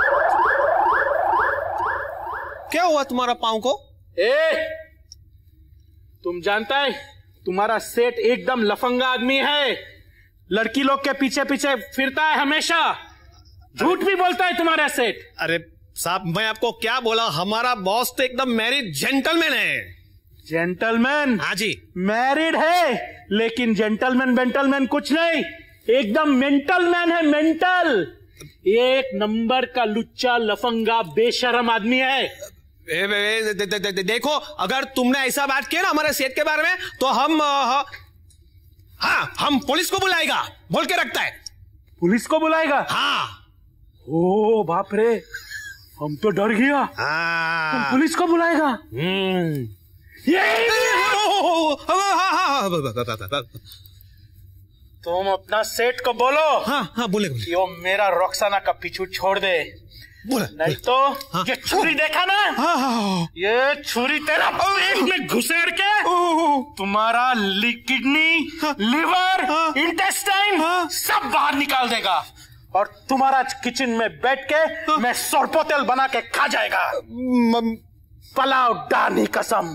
क्या हुआ तुम्हारा पाँव को? ए, तुम जानता है तुम्हारा सेठ एकदम लफंगा आदमी है, लड़की लोग के पीछे पीछे फिरता है हमेशा, झूठ भी बोलता है तुम्हारा सेठ। अरे साहब मैं आपको क्या बोला, हमारा बॉस तो एकदम मैरिड जेंटलमैन है। जेंटलमैन? हाँ जी। मैरिड है लेकिन जेंटलमैन बेंटलमैन कुछ नहीं, एकदम मेंटल मैन है, मेंटल। एक नंबर का लुच्चा लफंगा बेशरम आदमी है। ए, ए, दे, दे, दे, दे, देखो अगर तुमने ऐसा बात किया ना हमारे सेठ के बारे में तो हम आ, हाँ हम पुलिस को बुलाएगा बोल के रखता है। पुलिस को बुलाएगा? हाँ। ओ बाप रे, हम तो डर गया। हाँ। हम पुलिस को बुलाएगा? हम्म। तुम अपना सेठ को बोलो। हाँ हाँ बोले बोले। कि वो मेरा रॉक्साना का पीछू छोड़ दे। बोला, नहीं तो हाँ, ये छुरी देखा ना? हाँ, हाँ, ये छुरी तेरा पेट में घुसेड़ के तुम्हारा किडनी, हाँ, लिवर, हाँ, इंटेस्टाइन, हाँ, सब बाहर निकाल देगा और तुम्हारा किचन में बैठ के हाँ, मैं सरपो तेल बना के खा जाएगा। पलाव डानी कसम।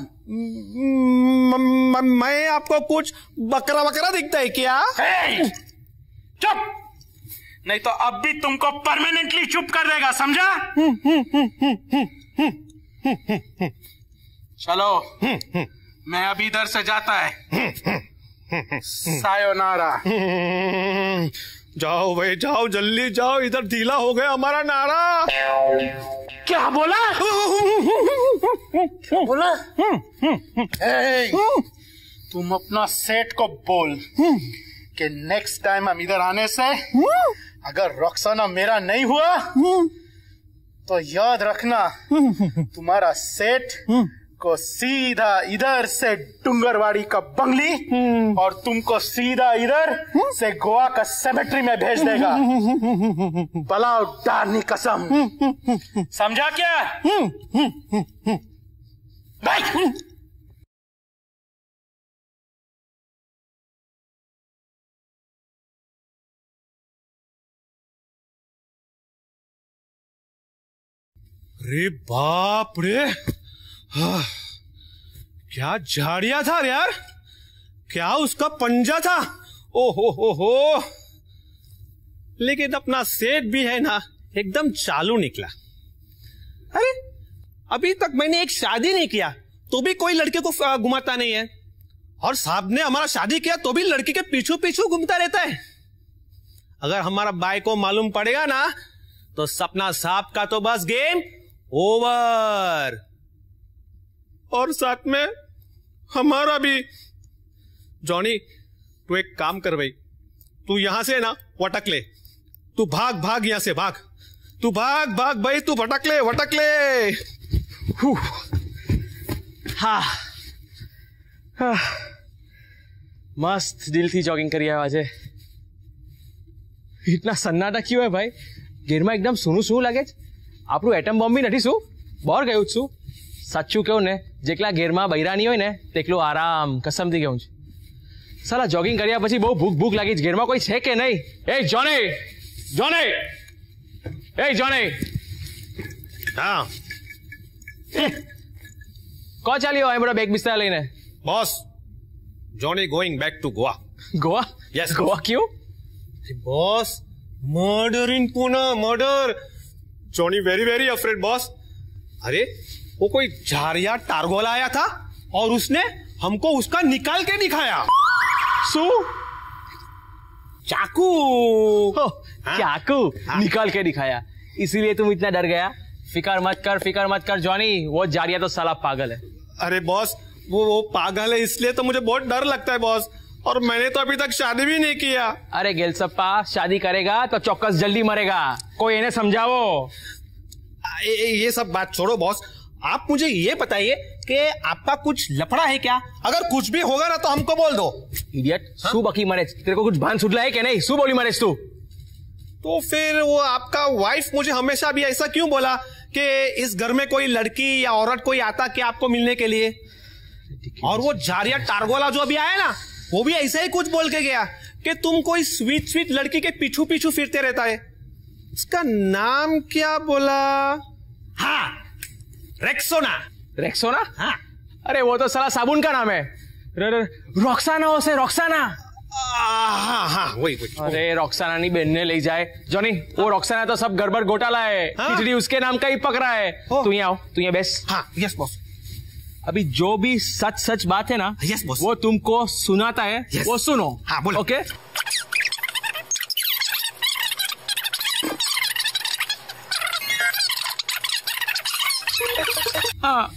मैं आपको कुछ बकरा बकरा दिखता है क्या? चुप, नहीं तो अब भी तुमको परमानेंटली चुप कर देगा, समझा? चलो मैं अभी इधर से जाता है। सायोनारा। जाओ भाई जाओ, जल्दी जाओ, इधर ढीला हो गया हमारा नारा। क्या बोला? क्या बोला? ए, तुम अपना सेठ को बोल कि नेक्स्ट टाइम हम इधर आने से अगर रॉक्साना मेरा नहीं हुआ तो याद रखना तुम्हारा सेठ को सीधा इधर से डूंगरवाड़ी का बंगली और तुमको सीधा इधर से गोवा का सेमेट्री में भेज देगा। पलाव डालनी कसम, समझा क्या? भाई अरे बाप रे, हाँ, क्या झाड़िया था यार, क्या उसका पंजा था। ओ हो हो हो, लेकिन अपना सेठ भी है ना एकदम चालू निकला। अरे अभी तक मैंने एक शादी नहीं किया तो भी कोई लड़के को घुमाता नहीं है, और साहब ने हमारा शादी किया तो भी लड़की के पीछू पीछू घूमता रहता है। अगर हमारा भाई को मालूम पड़ेगा ना तो सपना साहब का तो बस गेम ओवर, और साथ में हमारा भी। जॉनी तू एक काम कर भाई, तू यहां से ना वटक ले, तू भाग भाग यहां से भाग, तू भाग भाग भाई, तू भटक ले भटक ले। हाँ हाँ मस्त दिल थी जॉगिंग કરી આવ્યા છે। इतना सन्नाटा क्यों है भाई? ઘેરમાં એકદમ સૂનું સૂનું લાગે છે। આપણું એટમ બોમ્બ બી નથી શું? બહાર ગયું છું। સાચું કહું ને, જેટલા ઘેરમાં બૈરાની હોય ને તેટલું આરામ કસમથી કહું છું। સાલા જોગિંગ કર્યા પછી બહુ ભૂખ ભૂખ લાગી છે। ઘેરમાં કોઈ છે કે નહીં? એ જોની જોની એ જોની હા કો ચાલ્યો એ બધો બેગ બિસ્તરા લઈને? Boss Johnny going back to Goa. Goa? Yes. Goa क्यों? Boss murder in Pune, murder. Johnny very very afraid boss. अरे वो कोई झारिया टारगोला आया था और उसने हमको उसका निकाल के दिखाया। सो चाकू चाकू निकाल के दिखाया, इसीलिए तुम इतना डर गया? फिकर मत कर फिकर मत कर जॉनी, वो जारिया तो साला पागल है। अरे बॉस वो वो पागल है इसलिए तो मुझे बहुत डर लगता है बॉस, और मैंने तो अभी तक शादी भी नहीं किया। अरे गेलसप्पा शादी करेगा तो चौक्कस जल्दी मरेगा, कोई इन्हें समझाओ। ये, ये सब बात छोड़ो बॉस, आप मुझे ये बताइए कि आपका कुछ लफड़ा है क्या? अगर कुछ भी होगा ना तो हमको बोल दो। इडियट, सू बकी मरे, तेरे को कुछ भान सुधला है क्या नहीं? सू बोली मरेस तू? तो फिर वो आपका वाइफ मुझे हमेशा भी ऐसा क्यों बोला कि इस घर में कोई लड़की या औरत कोई आता कि आपको मिलने के लिए? और वो जारिया टारगोला जो अभी आया ना, वो भी ऐसा ही कुछ बोल के गया कि तुम कोई स्वीट स्वीट लड़की के पीछू पीछू फिरते रहता है। इसका नाम क्या बोला? हाँ रेक्सोना। रेक्सोना? हाँ। अरे वो तो साला साबुन का नाम है। रॉक्साना हो से रॉक्साना। हाँ हाँ वही वही। अरे रॉक्साना नहीं बहन ने ले जाए जॉनी, वो रॉक्साना तो सब गड़बड़ घोटाला है। हाँ? खिचड़ी उसके नाम का ही पकड़ा है। तू यहाँ आओ, तू यहाँ बैस। हाँ यस बॉस। अभी जो भी सच सच बात है ना, यस बॉस, वो तुमको सुनाता है। yes. वो सुनो। हाँ बोलो। ओके हाँ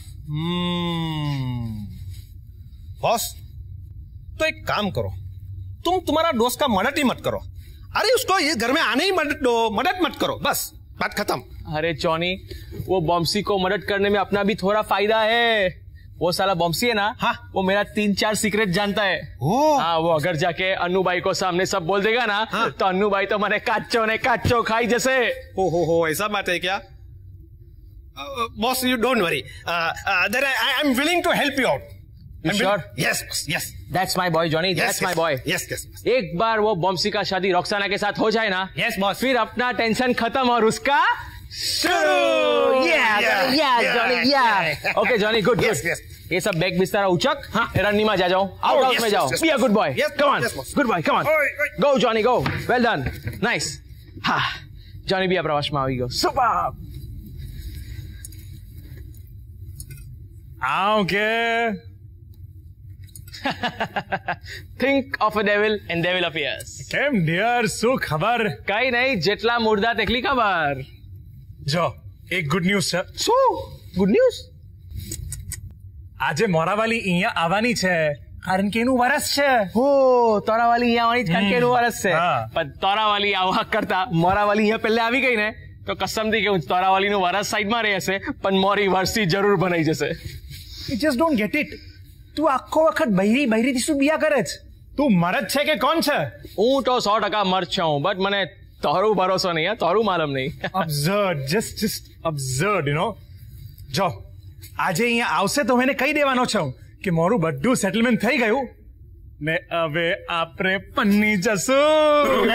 बॉस तो एक काम करो, तुम तुम्हारा दोस्त का मदद ही मत करो। अरे उसको ये घर में आने ही मदद दो, मदद मत करो, बस बात खत्म। अरे जॉनी, वो बॉम्सी को मदद करने में अपना भी थोड़ा फायदा है। वो साला बॉम्सी है ना, हाँ? वो मेरा तीन चार सीक्रेट जानता है। हाँ, वो अगर जाके अन्नू भाई को सामने सब बोल देगा ना, हाँ? तो अन्नू भाई तो मैंने काचो ने काचो खाई जैसे। हो हो हो ऐसा बात है क्या? Boss you don't worry, then I am willing to help you out. You sure? Yes, yes. That's my boy, Johnny. Yes, That's yes, my boy. Yes, yes. एक बार वो बॉम्सी का शादी रॉक्साना के साथ हो जाए ना, Yes, boss. फिर अपना टेंशन खत्म और उसका शुरू। Yeah, Yeah, yeah, yeah, Johnny, yeah. yeah. Okay, Johnny, good, Yes, good. yes. ये सब बैग बिस्तारा उचक, रन्नी में जा जाओ, आउट Oh, हाउस yes, में जाओ। yes, yes. Be a good boy. Yes, Come on, yes, boss. good boy, come on. Oi, oi. Go, Johnny, go. Well done. Nice. हाँ, Johnny भी अपना वश में આવી ગયો। Super. Okay. Think of a devil and devil appears. કેમ dear, શું ખબર? કઈ નહીં, જેટલા મુર્દા તેટલી ખબર। જો એક ગુડ ન્યૂઝ છે। શું ગુડ ન્યૂઝ? આજે મોરાવાલી અહીંયા આવવાની છે, કારણ કે એનું વરસ છે। ઓ તોરાવાલી અહીંયા આવવાની કારણ કે એનું વરસ છે, હા। પણ તોરાવાલી આવવા કરતા મોરાવાલી અહીંયા પહેલા આવી ગઈ ને તો કસમથી કેવું, તોરાવાલીનું વરસ સાઈડમાં રહી હશે પણ મોરી વરસી જરૂર બનાઈ જશે। You just don't get it. તું આખો વખત બૈરી બૈરીથી શું બિયા કરે છે? તું મરદ છે કે કોણ છે? હું તો સો ટકા મર્દ છું, બટ મને તારું ભરોસો નહીં, તારું માલમ નહીં। Absurd, just just absurd, you know. જો આજે અહીંયા આવશે તો એને કહી દેવાનો છું કે મારું બધું સેટલમેન્ટ થઈ ગયું ને હવે આપણે પન્ની જશું।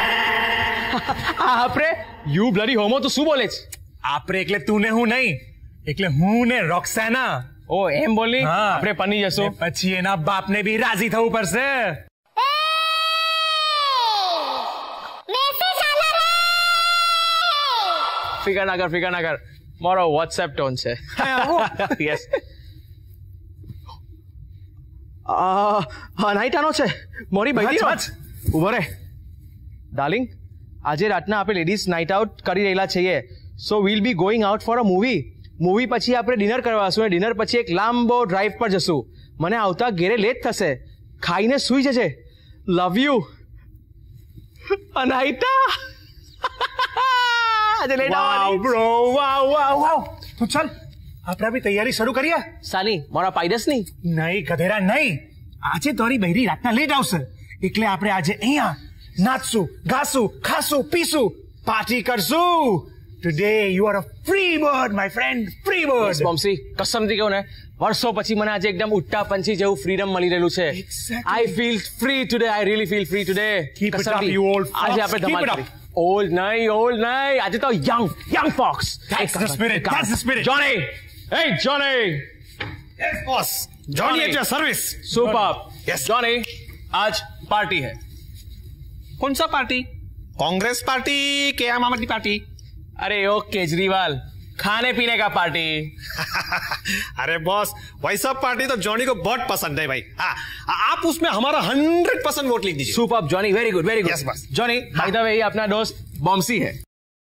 આપણે યુ બ્લડી હોમો તો શું બોલે છે? આપણે એટલે તું ને હું નહીં, એટલે હું ને રોક્સાના। ઓ એમ બોલી? હા, આપણે પની જશું, પછી એના બાપને બી રાજી થવું પડશે। ફિકર ના કર ફિકર ના કર, મારો વોટ્સએપ ટોન છે। યસ, અનાઈટાનો છે, મોરી બહેરીનો। ઉભો રે ડાર્લિંગ, આજે રાતના આપણે લેડીઝ નાઇટ આઉટ કરી રહેલા છીએ, so will be going out for a movie. Movie પછી આપણે ડિનર કરવા જશું, ડિનર પછી એક લાંબો ડ્રાઈવ પર જશું। મને આવતા ઘેરે લેટ થશે, ખાઈને સૂઈ જજે. Love you Anaita. આજે લેટ આવવાની. Bro wow wow wow. તો ચાલ આપણે બી તૈયારી શરૂ કરીએ. સાની મારા પાયદસ નહીં. નહીં ગધેરા નહીં. આજે તારી બૈરી રાતના લેટ આવશે એટલે આપણે આજે અહીંયા નાચશું, ગાશું, ખાશું, પીશું, પાર્ટી કરશું. Today you are a free bird, my friend, free bird. બોમ્સી કસમથી કહું ને વર્ષો પછી મને આજે એકદમ ઉઠ્ટા પંછી જેવું ફ્રીડમ મળી રહેલું છે. I feel free today. I really feel free today. Keep it up, you old fox. આજે આપણે ધમાલ કરી. Old નહીં, old નહીં. આજે તો young, young fox. That's the spirit. That's the spirit. Johnny. Hey, Johnny. Yes, boss. Johnny at your service. Superb. Yes. Johnny, आज party है. कौन सा पार्टी? कांग्रेस पार्टी के आम आदमी पार्टी? अरे ओ केजरीवाल, खाने पीने का पार्टी. अरे बॉस, वैसा पार्टी तो जॉनी को बहुत पसंद है भाई. हाँ, आप उसमें हमारा हंड्रेड परसेंट वोट लिख दीजिए. Super Johnny, very good very good. Yes boss. Johnny, by the way ये अपना दोस्त बॉम्सी है.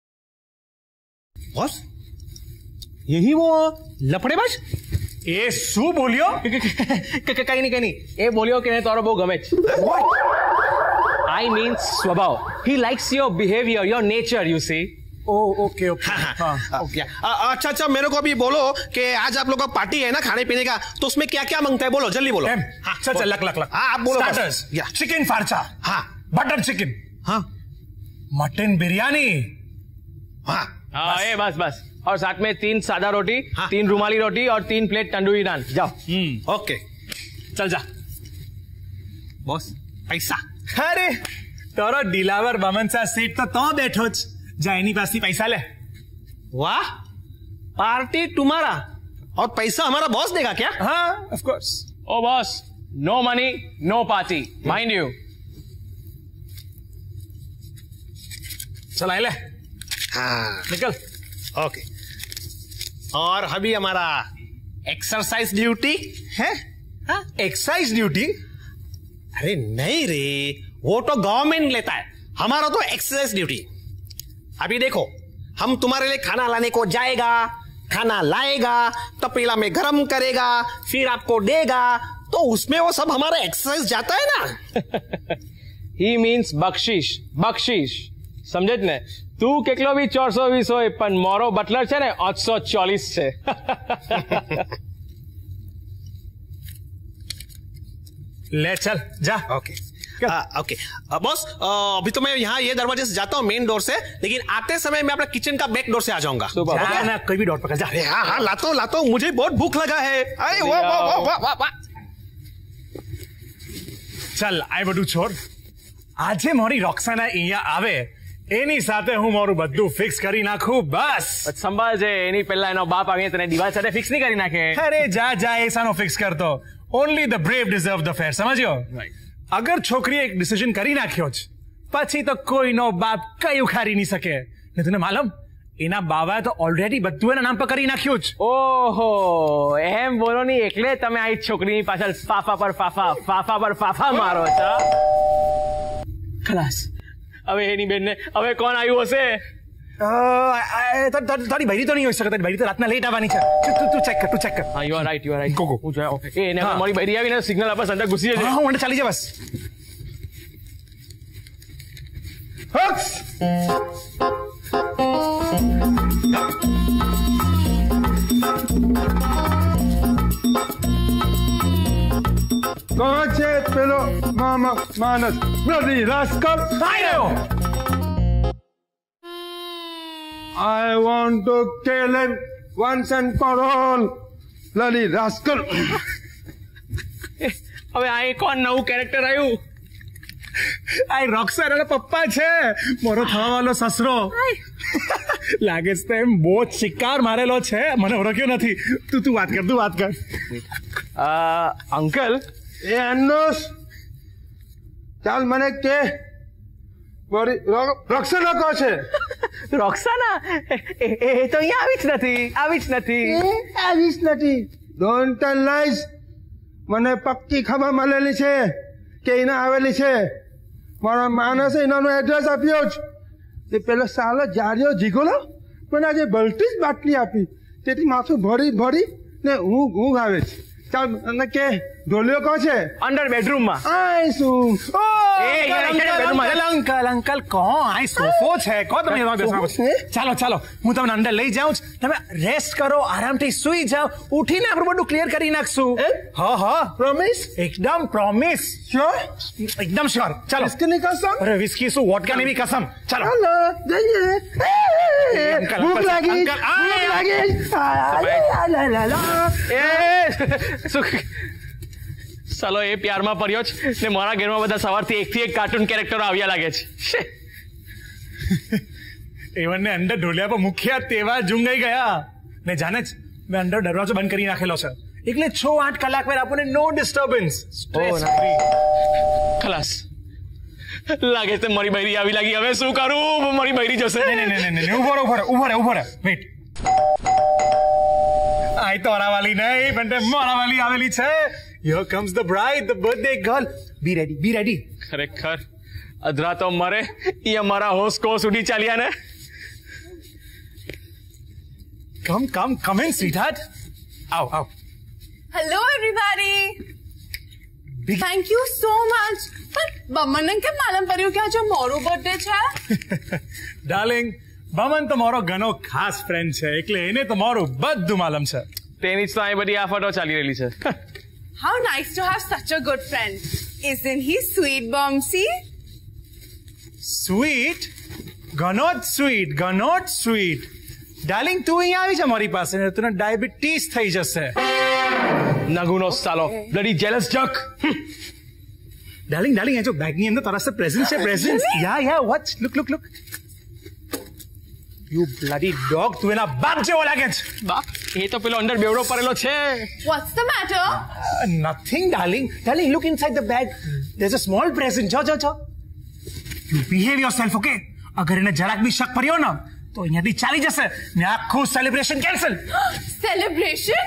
बॉस, यही वो लफड़ेबाज? એ શું બોલ્યો? કઈ નહીં કઈ નહીં. એ બોલ્યો કે તારો બહુ ગમે છે. I mean સ્વભાવ. He likes your behavior, your nature, you see. Oh, okay, okay. हाँ, okay. अच्छा अच्छा मेरे को अभी बोलो कि आज आप लोग का पार्टी है ना खाने पीने का, तो उसमें क्या क्या मांगता है? बोलो जल्दी बोलो. हाँ, चल चल लक लक लक. हाँ आप बोलो. स्टार्टर्स. चिकन फार्चा. हाँ. Butter chicken. हाँ. मटन बिरयानी. हाँ. हाँ ये बस बस. और साथ में तीन सादा रोटी, हाँ. तीन रुमाली रोटी और तीन प्लेट तंदूरी नान. जाओ. हम्म. ओके. चल जा. बॉस पैसा. अरे તારો દિલાવર બમન સા સીટ તો તો બેઠો જ. જા એની પાસેથી પૈસા લે. वाह, पार्टी तुम्हारा और पैसा हमारा बॉस देगा क्या? हाँ, of course. Oh boss, no money no party, mind you. चल आए ले. हाँ निकल. ओके. और अभी हमारा एक्सरसाइज ड्यूटी है. हाँ, एक्सरसाइज ड्यूटी? अरे नहीं रे, वो तो गवर्नमेंट लेता है, हमारा तो एक्सरसाइज ड्यूटी. अभी देखो, हम तुम्हारे लिए खाना लाने को जाएगा, खाना लाएगा, तपेला में गरम करेगा, फिर आपको देगा, तो उसमें वो सब हमारा एक्सरसाइज जाता है ना. ही मीन्स बख्शीश. बख्शीश समझे ने. તું કેટલો બી ચોરસો વીસ હોય પણ મારો બટલર છે ને આઠસો ચોલીસ છે. ले चल जा. ओके ओके बॉस, अभी तो मैं यहाँ ये दरवाजे से जाता हूँ मेन डोर से, लेकिन आते समय मैं अपना किचन का बैक डोर से आ जाऊंगा. जा ना, कोई भी डोर पकड़ जा. अरे हाँ हाँ लाता हूँ लाता हूँ, मुझे बहुत भूख लगा है. अरे वाह वाह वाह वाह वाह वाह. चल આ બધું છોડ. આજે મારી રોક્સાના અહીંયા આવે એની સાથે હું મારું બધું ફિક્સ કરી નાખું બસ. સંભાળજે, એની પહેલા એનો બાપ આવીને તને દિવાલ સાથે ફિક્સ નહીં કરી નાખે. અરે જા જા, એસાનો ફિક્સ કરતો. Only the brave deserve the fair, સમજ્યો? અગર છોકરીએ એક ડિસિઝન કરી નાખ્યો જ પછી તો કોઈનો બાપ કઈ ઉખાડી નહીં શકે. ને તને માલુમ એના બાવાએ તો ઓલરેડી બધું એના નામ પર કરી નાખ્યું જ. ઓહો, એમ બોલો ની એટલે તમે આ છોકરીની પાછળ ફાફા પર ફાફા ફાફા પર ફાફા મારો છો. ખલાસ. હવે એની બેનને હવે કોણ આવ્યું હશે? તારી બૈરી તો નહીં હોઈ શકે. તારી બૈરી તો રાતના લેટ આવવાની છે. તું તું ચેક કર, તું ચેક કર. હા, you are right, you are right. Go go. હું જોયા. એ એને મારી બૈરી આવીને સિગ્નલ આપે અંદર ઘૂસી જશે. હા, હું અંદર ચાલી જા બસ. कहाँ છે પેલો મામા માનસ? Bloody rascal. આઈ રહ્યો. I want to kill him once and for all. Bloody rascal. હવે આ કોણ નવું કેરેક્ટર આવ્યું? આ રોક્સાના પપ્પા છે, મારો થવા વાળો સસરો. લાગે છે તેમ બહુ શિકાર મારેલો છે, મને ઓળખ્યો નથી. તું તું વાત કર, તું વાત કર. અંકલ, એ અન્નોસ ચાલ મને કે રોક્સાના કો છે? રોક્સાના એ તો અહીંયા આવી જ નથી, આવી જ નથી, આવી જ નથી. Don't tell lies. મને પક્કી ખબર મળેલી છે કે એને આવેલી છે. મારા માણસે એનાનો એડ્રેસ આપ્યો જ. એ પેલો સાલો જાર્યો જીગોલો પણ આજે બલટી જ બાટલી આપી, તેથી માથું ભરી ભરી ને ઊંઘ ઊંઘ આવે છે. ચાલ મને કે ઢોલિયો કો છે અંડર બેડરૂમ માં આઈ શું ઓ અંકલ અંકલ કો આ સોફો છે કો તમે એમાં બેસવા ચાલો ચાલો હું તમને અંદર લઈ જાઉં છું તમે રેસ્ટ કરો આરામથી સૂઈ જાઓ ઉઠીને આપણે બધું ક્લિયર કરી નાખશું હા હા પ્રોમિસ એકદમ પ્રોમિસ શ્યોર એકદમ શ્યોર ચાલો વિસ્કીની કસમ અરે વિસ્કી શું વોડકાની બી કસમ ચાલો ચાલો જઈએ અંકલ, ભૂખ અંકલ, લાગી અંકલ, આ, ભૂખ લાગી લા લા લા લા એ શું ચાલો એ પ્યારમાં પડ્યો છે ને મારા ઘરમાં બધા સવારથી એકથી એક કાર્ટૂન કેરેક્ટરો આવ્યા લાગે છે એવનને અંદર ઢોલિયા પર મુખ્યા તેવા જુંગાઈ ગયા ને જાણે જ મેં અંદર દરવાજો બંધ કરી નાખેલો છે એટલે છ આઠ કલાક પર આપણને નો ડિસ્ટર્બન્સ સ્ટ્રેસ ફ્રી ખલાસ લાગે છે મારી બૈરી આવી લાગી હવે શું કરું મારી બૈરી જશે નહીં નહીં નહીં નહીં ઉભો રહો ઉભો રહો ઉભો રહો ઉભો રહો વેઇટ આઈ તો અરાવાલી નહીં પણ મારા વાલી આવેલી છે here comes the bride the birthday girl be ready be ready ખરેખર અધરા તો મરે એ અમારા હોસ્ટ કો સુધી ચાલ્યા ને કમ કમ કમ ઇન સ્વીટહાર્ટ આવ આવ hello everybody thank you so much Baman કે માલમ પડ્યું કે આજે મારું બર્થડે છે ડાર્લિંગ બમન તો મારો ઘણો ખાસ ફ્રેન્ડ છે એટલે એને તો મારું બધું માલમ છે તેની જ તો આ બધી આફતો ચાલી રહેલી છે How nice to have such a good friend. Isn't he sweet, Bumsy? Sweet ઘણો જ સ્વીટ ઘણો જ સ્વીટ ડાર્લિંગ તું અહીંયા આવી છે મારી પાસે ને તને ડાયાબિટીસ થઈ જશે નગુનો સાલો bloody jealous jerk darling darling એ જો બેગની અંદર તારા સાથે પ્રેઝન્ટ છે present yeah yeah watch look look look you bloody dog તું એના બાપ જેવો લાગે છે બાપ એ તો પેલો અંડર બેવડો પડેલો છે What's the matter? Uh, nothing, darling. Darling, look inside the bag. There's a small present. Jo, jo, jo. You behave yourself, okay? અગર એને જરાક બી શક પડ્યો ને તો અહીંયાથી ચાલી જશે ને આખું સેલિબ્રેશન કેન્સલ Celebration?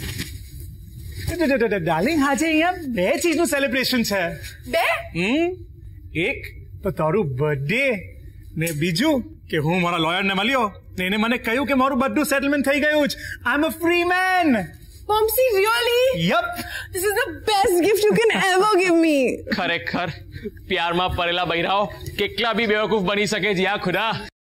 ડાર્લિંગ આજે અહીંયા બે ચીજનું સેલિબ્રેશન છે બે? હમ એક તો તારું બર્થડે ને બીજું કે હું મારા લોયરને મળ્યો ને એને મને કહ્યું કે મારું બધું સેટલમેન્ટ થઈ ગયું છે I am a free man Bumsy, really? Yup. This is the best gift you can ever give me. ખરેખર પ્યારમાં પડેલા બૈરાઓ કેટલા બી બેવકૂફ બની શકે છે યા ખુદા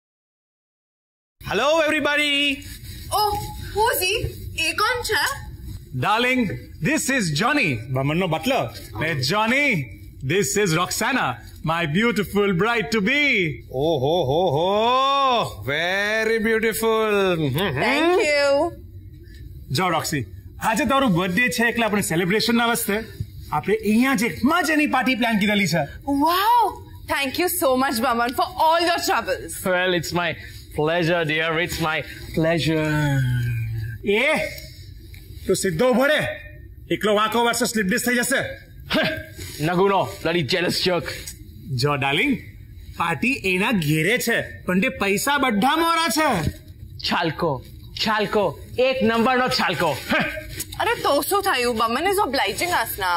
hello everybody Oh, who's he? એ કોણ છે? Darling, this is Johnny, બમનનો બટલર. ને Johnny, this is Roxana, my beautiful bride to be. Oh ho ho ho, very beautiful. Thank you. જો રોક્સી, આજે તારું બર્થડે છે એટલે આપણે સેલિબ્રેશન ના વસ્તે આપણે અહીંયા જે મજાની પાર્ટી પ્લાન કરેલી છે. Wow. Thank you so much, Boman, for all your troubles. well it's my pleasure dear it's my pleasure એ તો સીધો ઉભો રે એકલો વાંકો વર્ષ સ્લીપ ડિસ થઈ જશે નગુનો બ્લડી જેલસ જક જો ડાર્લિંગ પાર્ટી એના ઘેરે છે પણ તે પૈસા બધા મોરા છે છાલકો છાલકો એક નંબરનો છાલકો અરે તો શું થયું? Boman is obliging us now.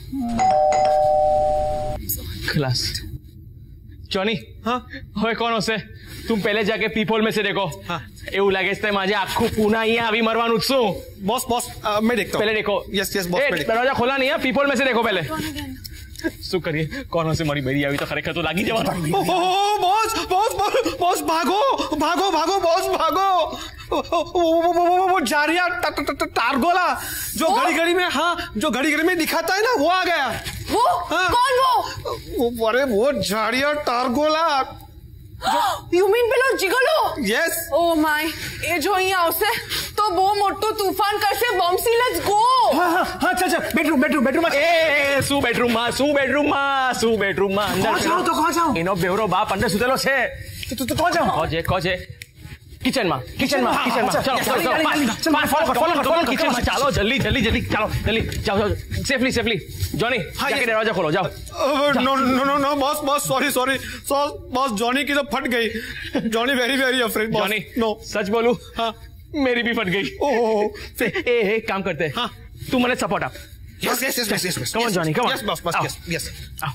खलास जॉनी हाँ હવે કોણ હશે તું પહેલે જાકે પીપોલ में से देखो हाँ એવું લાગે છે માજે આખું પૂના અહીંયા આવી મરવાનું જ છું बॉस बॉस मैं देखता हूँ पहले देखो यस यस बॉस ए, दरवाजा खोला नहीं है पीपल में से देखो पहले શું કરીએ કોણ હશે મારી બૈરી આવી તો ખરેખર તો લાગી જવા बॉस बॉस बॉस भागो भागो भागो बॉस भागो वो जारिया टारगोला जो घड़ी घड़ी में हाँ जो घड़ी घड़ी में दिखाता है ना वो आ गया वो कौन वो अरे वो जारिया टारगोला You mean પેલો જીગલો? Yes. Oh my. એ જો અહીં આવશે તો બહુ મોટું તૂફાન કરશે. Bumsy, let's go. હા હા હા ચાલ ચાલ બેડરૂમ બેડરૂમ બેડરૂમ એ શું બેડરૂમ માં શું બેડરૂમ માં શું બેડરૂમ માં અંદર જાઓ તો કોણ જાઓ એનો બેવરો બાપ અંદર સુતેલો છે તું તું કોણ જાઓ કોજે કોજે કિચન માં કિચન માં કિચન માં ચાલો ચાલો ચાલો ફોલો ફોલો ફોલો કિચન માં ચાલો જલ્દી જલ્દી જલ્દી ચાલો જલ્દી જાઓ જાઓ સેફલી સેફલી जॉनी जाके दरवाजा खोलो जाओ no no no no boss boss sorry sorry boss Johnny की तो फट गई Johnny very very afraid Johnny no सच बोलूं हाँ मेरी भी फट गई ओह ए ए काम करते हाँ तू मुझे सपोर्ट आप yes yes yes yes yes come on Johnny come on yes boss boss yes yes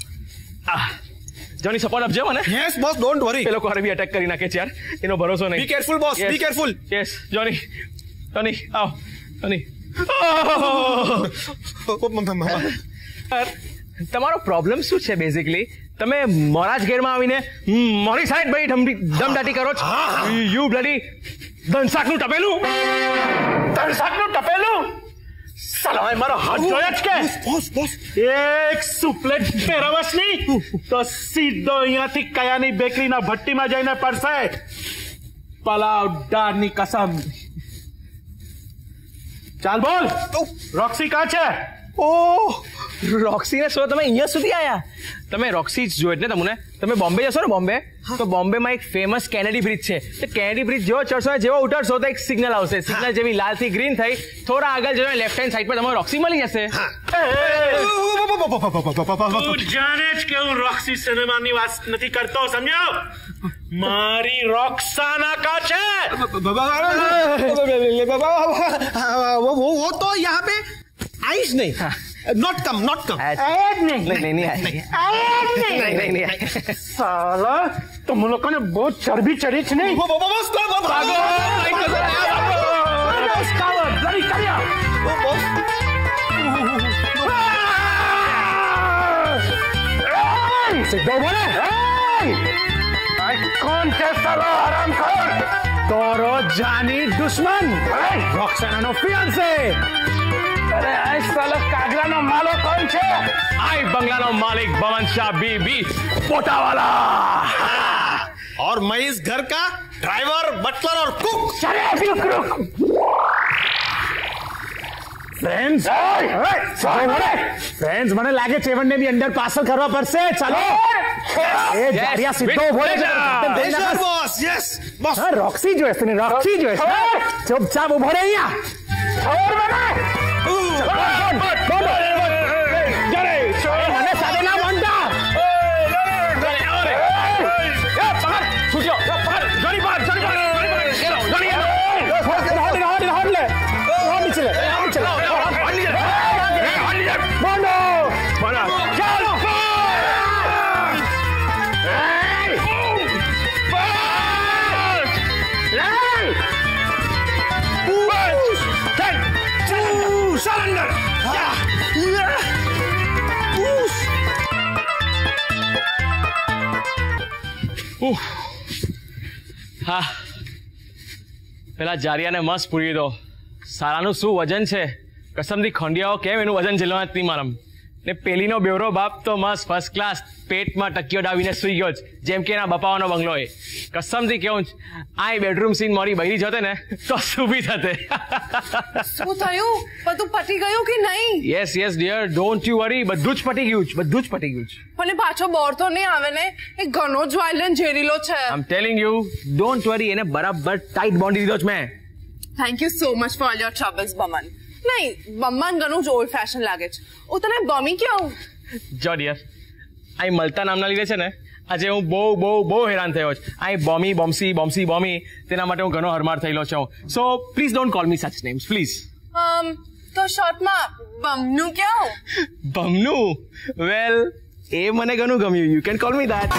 Johnny support आप जो मने यस बॉस डोंट वरी પેલો કોરે भी अटैक કરી નાખે છે યાર એનો ભરોસો નહીં be careful boss be careful yes Johnny Johnny आओ जॉनी તમારો પ્રોબ્લેમ શું છે બેઝિકલી? તમે મારા જ ઘેરમાં આવીને મારી સાઈડ ભાઈ દમદાટી કરો છો. You bloody ધનસાકનું ટપેલું. ધનસાકનું ટપેલું સાલો મારો હાથ જોયા જ કે બોસ બોસ એક સુપ્લેટ પહેરવસની તો સીધો અહીંયાથી કયાની બેકરીના ભટ્ટીમાં જઈને પડશે. પલાવ દાળની કસમ. ચાલ બોલ રોક્સી કાં છે? ઓહ રોક્સીને શું તમે અહીંયા સુધી આવ્યા? તમે રોક્સી જો એટલે તમને તમે બોમ્બે જશો ને બોમ્બે તો બોમ્બેમાં એક ફેમસ કેનેડી બ્રિજ છે. તો કેનેડી બ્રિજ જેવો ચડશો જેવો ઉતરશો તો એક સિગ્નલ આવશે. સિગ્નલ જેવી લાલ થી ગ્રીન થઈ થોડા આગળ જઈને લેફ્ટ હેન્ડ સાઈડ પર તમારે રોક્સી મળી જશે. તું જાણે જ કે હું રોક્સી સિનેમાની વાત નથી કરતો સમજ્યો? મારી રોક્સાના કા છે? वो तो यहाँ पे आइस नहीं, नॉट कम नॉट कम नहीं नहीं नहीं नहीं नहीं साला तुम लोगों ने बहुत चर्बी चढ़ी थी नहीं? कौन है साला हरामखोर? तोरो जानी दुश्मन रॉक्साना नो फियांसे. अरे आई साला कागला नो मालो कौन छे? आई बंगला नो मालिक बमन शाह बीबी पोटावाला. और मैं इस घर का ड्राइवर बटलर और कुक. फ्रेंड्स फ्रेंड्स મને લાગે ચેવણ ને બી અંડર પાર્સલ કરવા પડશે. ચાલો એ જારિયા સીધો બોલે છે. Boss yes boss. હા રોક્સી જોઈશ તને રોક્સી જોઈશ. ચૂપચાપ ઉભો રહે અહીંયા. છોડ મને. જરે મને સાદે ના બોલતા. છૂટ્યો પકડ જોડી પાર જોડી પાર જોડી જોડી હોડ હોડ હોડ લે હોડ નીચે લે નીચે લે બોલો બોલો ચાલ surrender. હા પેલા જારિયાને મસ્ત પૂરી દો. સારાનું શું વજન છે કસમથી ખંડિયાઓ કેમ એનું વજન ઝીલવા જ નહીં મારમ. ને પેલીનો બેવરો બાપ તો મસ્ત ફર્સ્ટ ક્લાસ પેટમાં ટકીઓ ડાવીને સુઈ ગયો જ જેમ કે એના બપાવાનો બંગલો એ. કસમથી કેવું જ આ બેડરૂમ સીન મારી બૈરી જતે ને તો શું બી થતે. શું થયું? બધું પટી ગયું કે નહીં? Yes yes dear don't you worry. બધું જ પટી ગયું છે બધું જ પટી ગયું છે. પણ પાછો બોર તો નહીં આવે ને? એ ઘણો જ વાયલન્ટ ઝેરીલો છે. I am telling you don't worry. એને બરાબર ટાઈટ બોન્ડી દીધો છે મેં. Thank you so much for your troubles Baman. નહીં બમન ઘણું જ ઓલ્ડ ફેશન લાગે છે. હું તને બમી કેવું? જો ડિયર આ મળતા નામના લીધે છે ને આજે હું બહુ બહુ બહુ હેરાન થયો છું. આ બોમી બોમ્સી બોમ્સી બોમી તેના માટે હું ઘણો હરમાર થયેલો છું. So please don't call me such names please. તો શોર્ટમાં બમનું કેવું? બમનું? વેલ એ મને ઘણું ગમ્યું. You can call me that.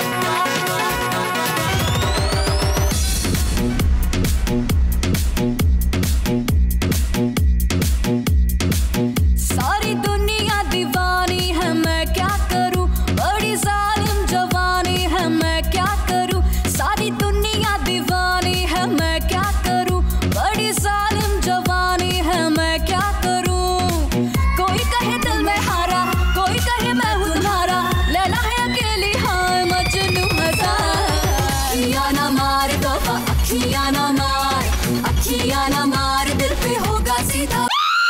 सारी दुनिया दीवानी है मैं क्या करूं, बड़ी जालिम जवानी है मैं क्या करूं. सारी दुनिया दीवानी है मैं क्या करूं, बड़ी जालिम जवानी है मैं क्या करूं. कोई कहे दिल में हारा, कोई कहे मैं हूं तुम्हारा, लैला है अकेली हाँ मजनू हजार. अखियां ना मार तो अखियां ना मार, अखियां ना मार दिल पे होगा सीधा.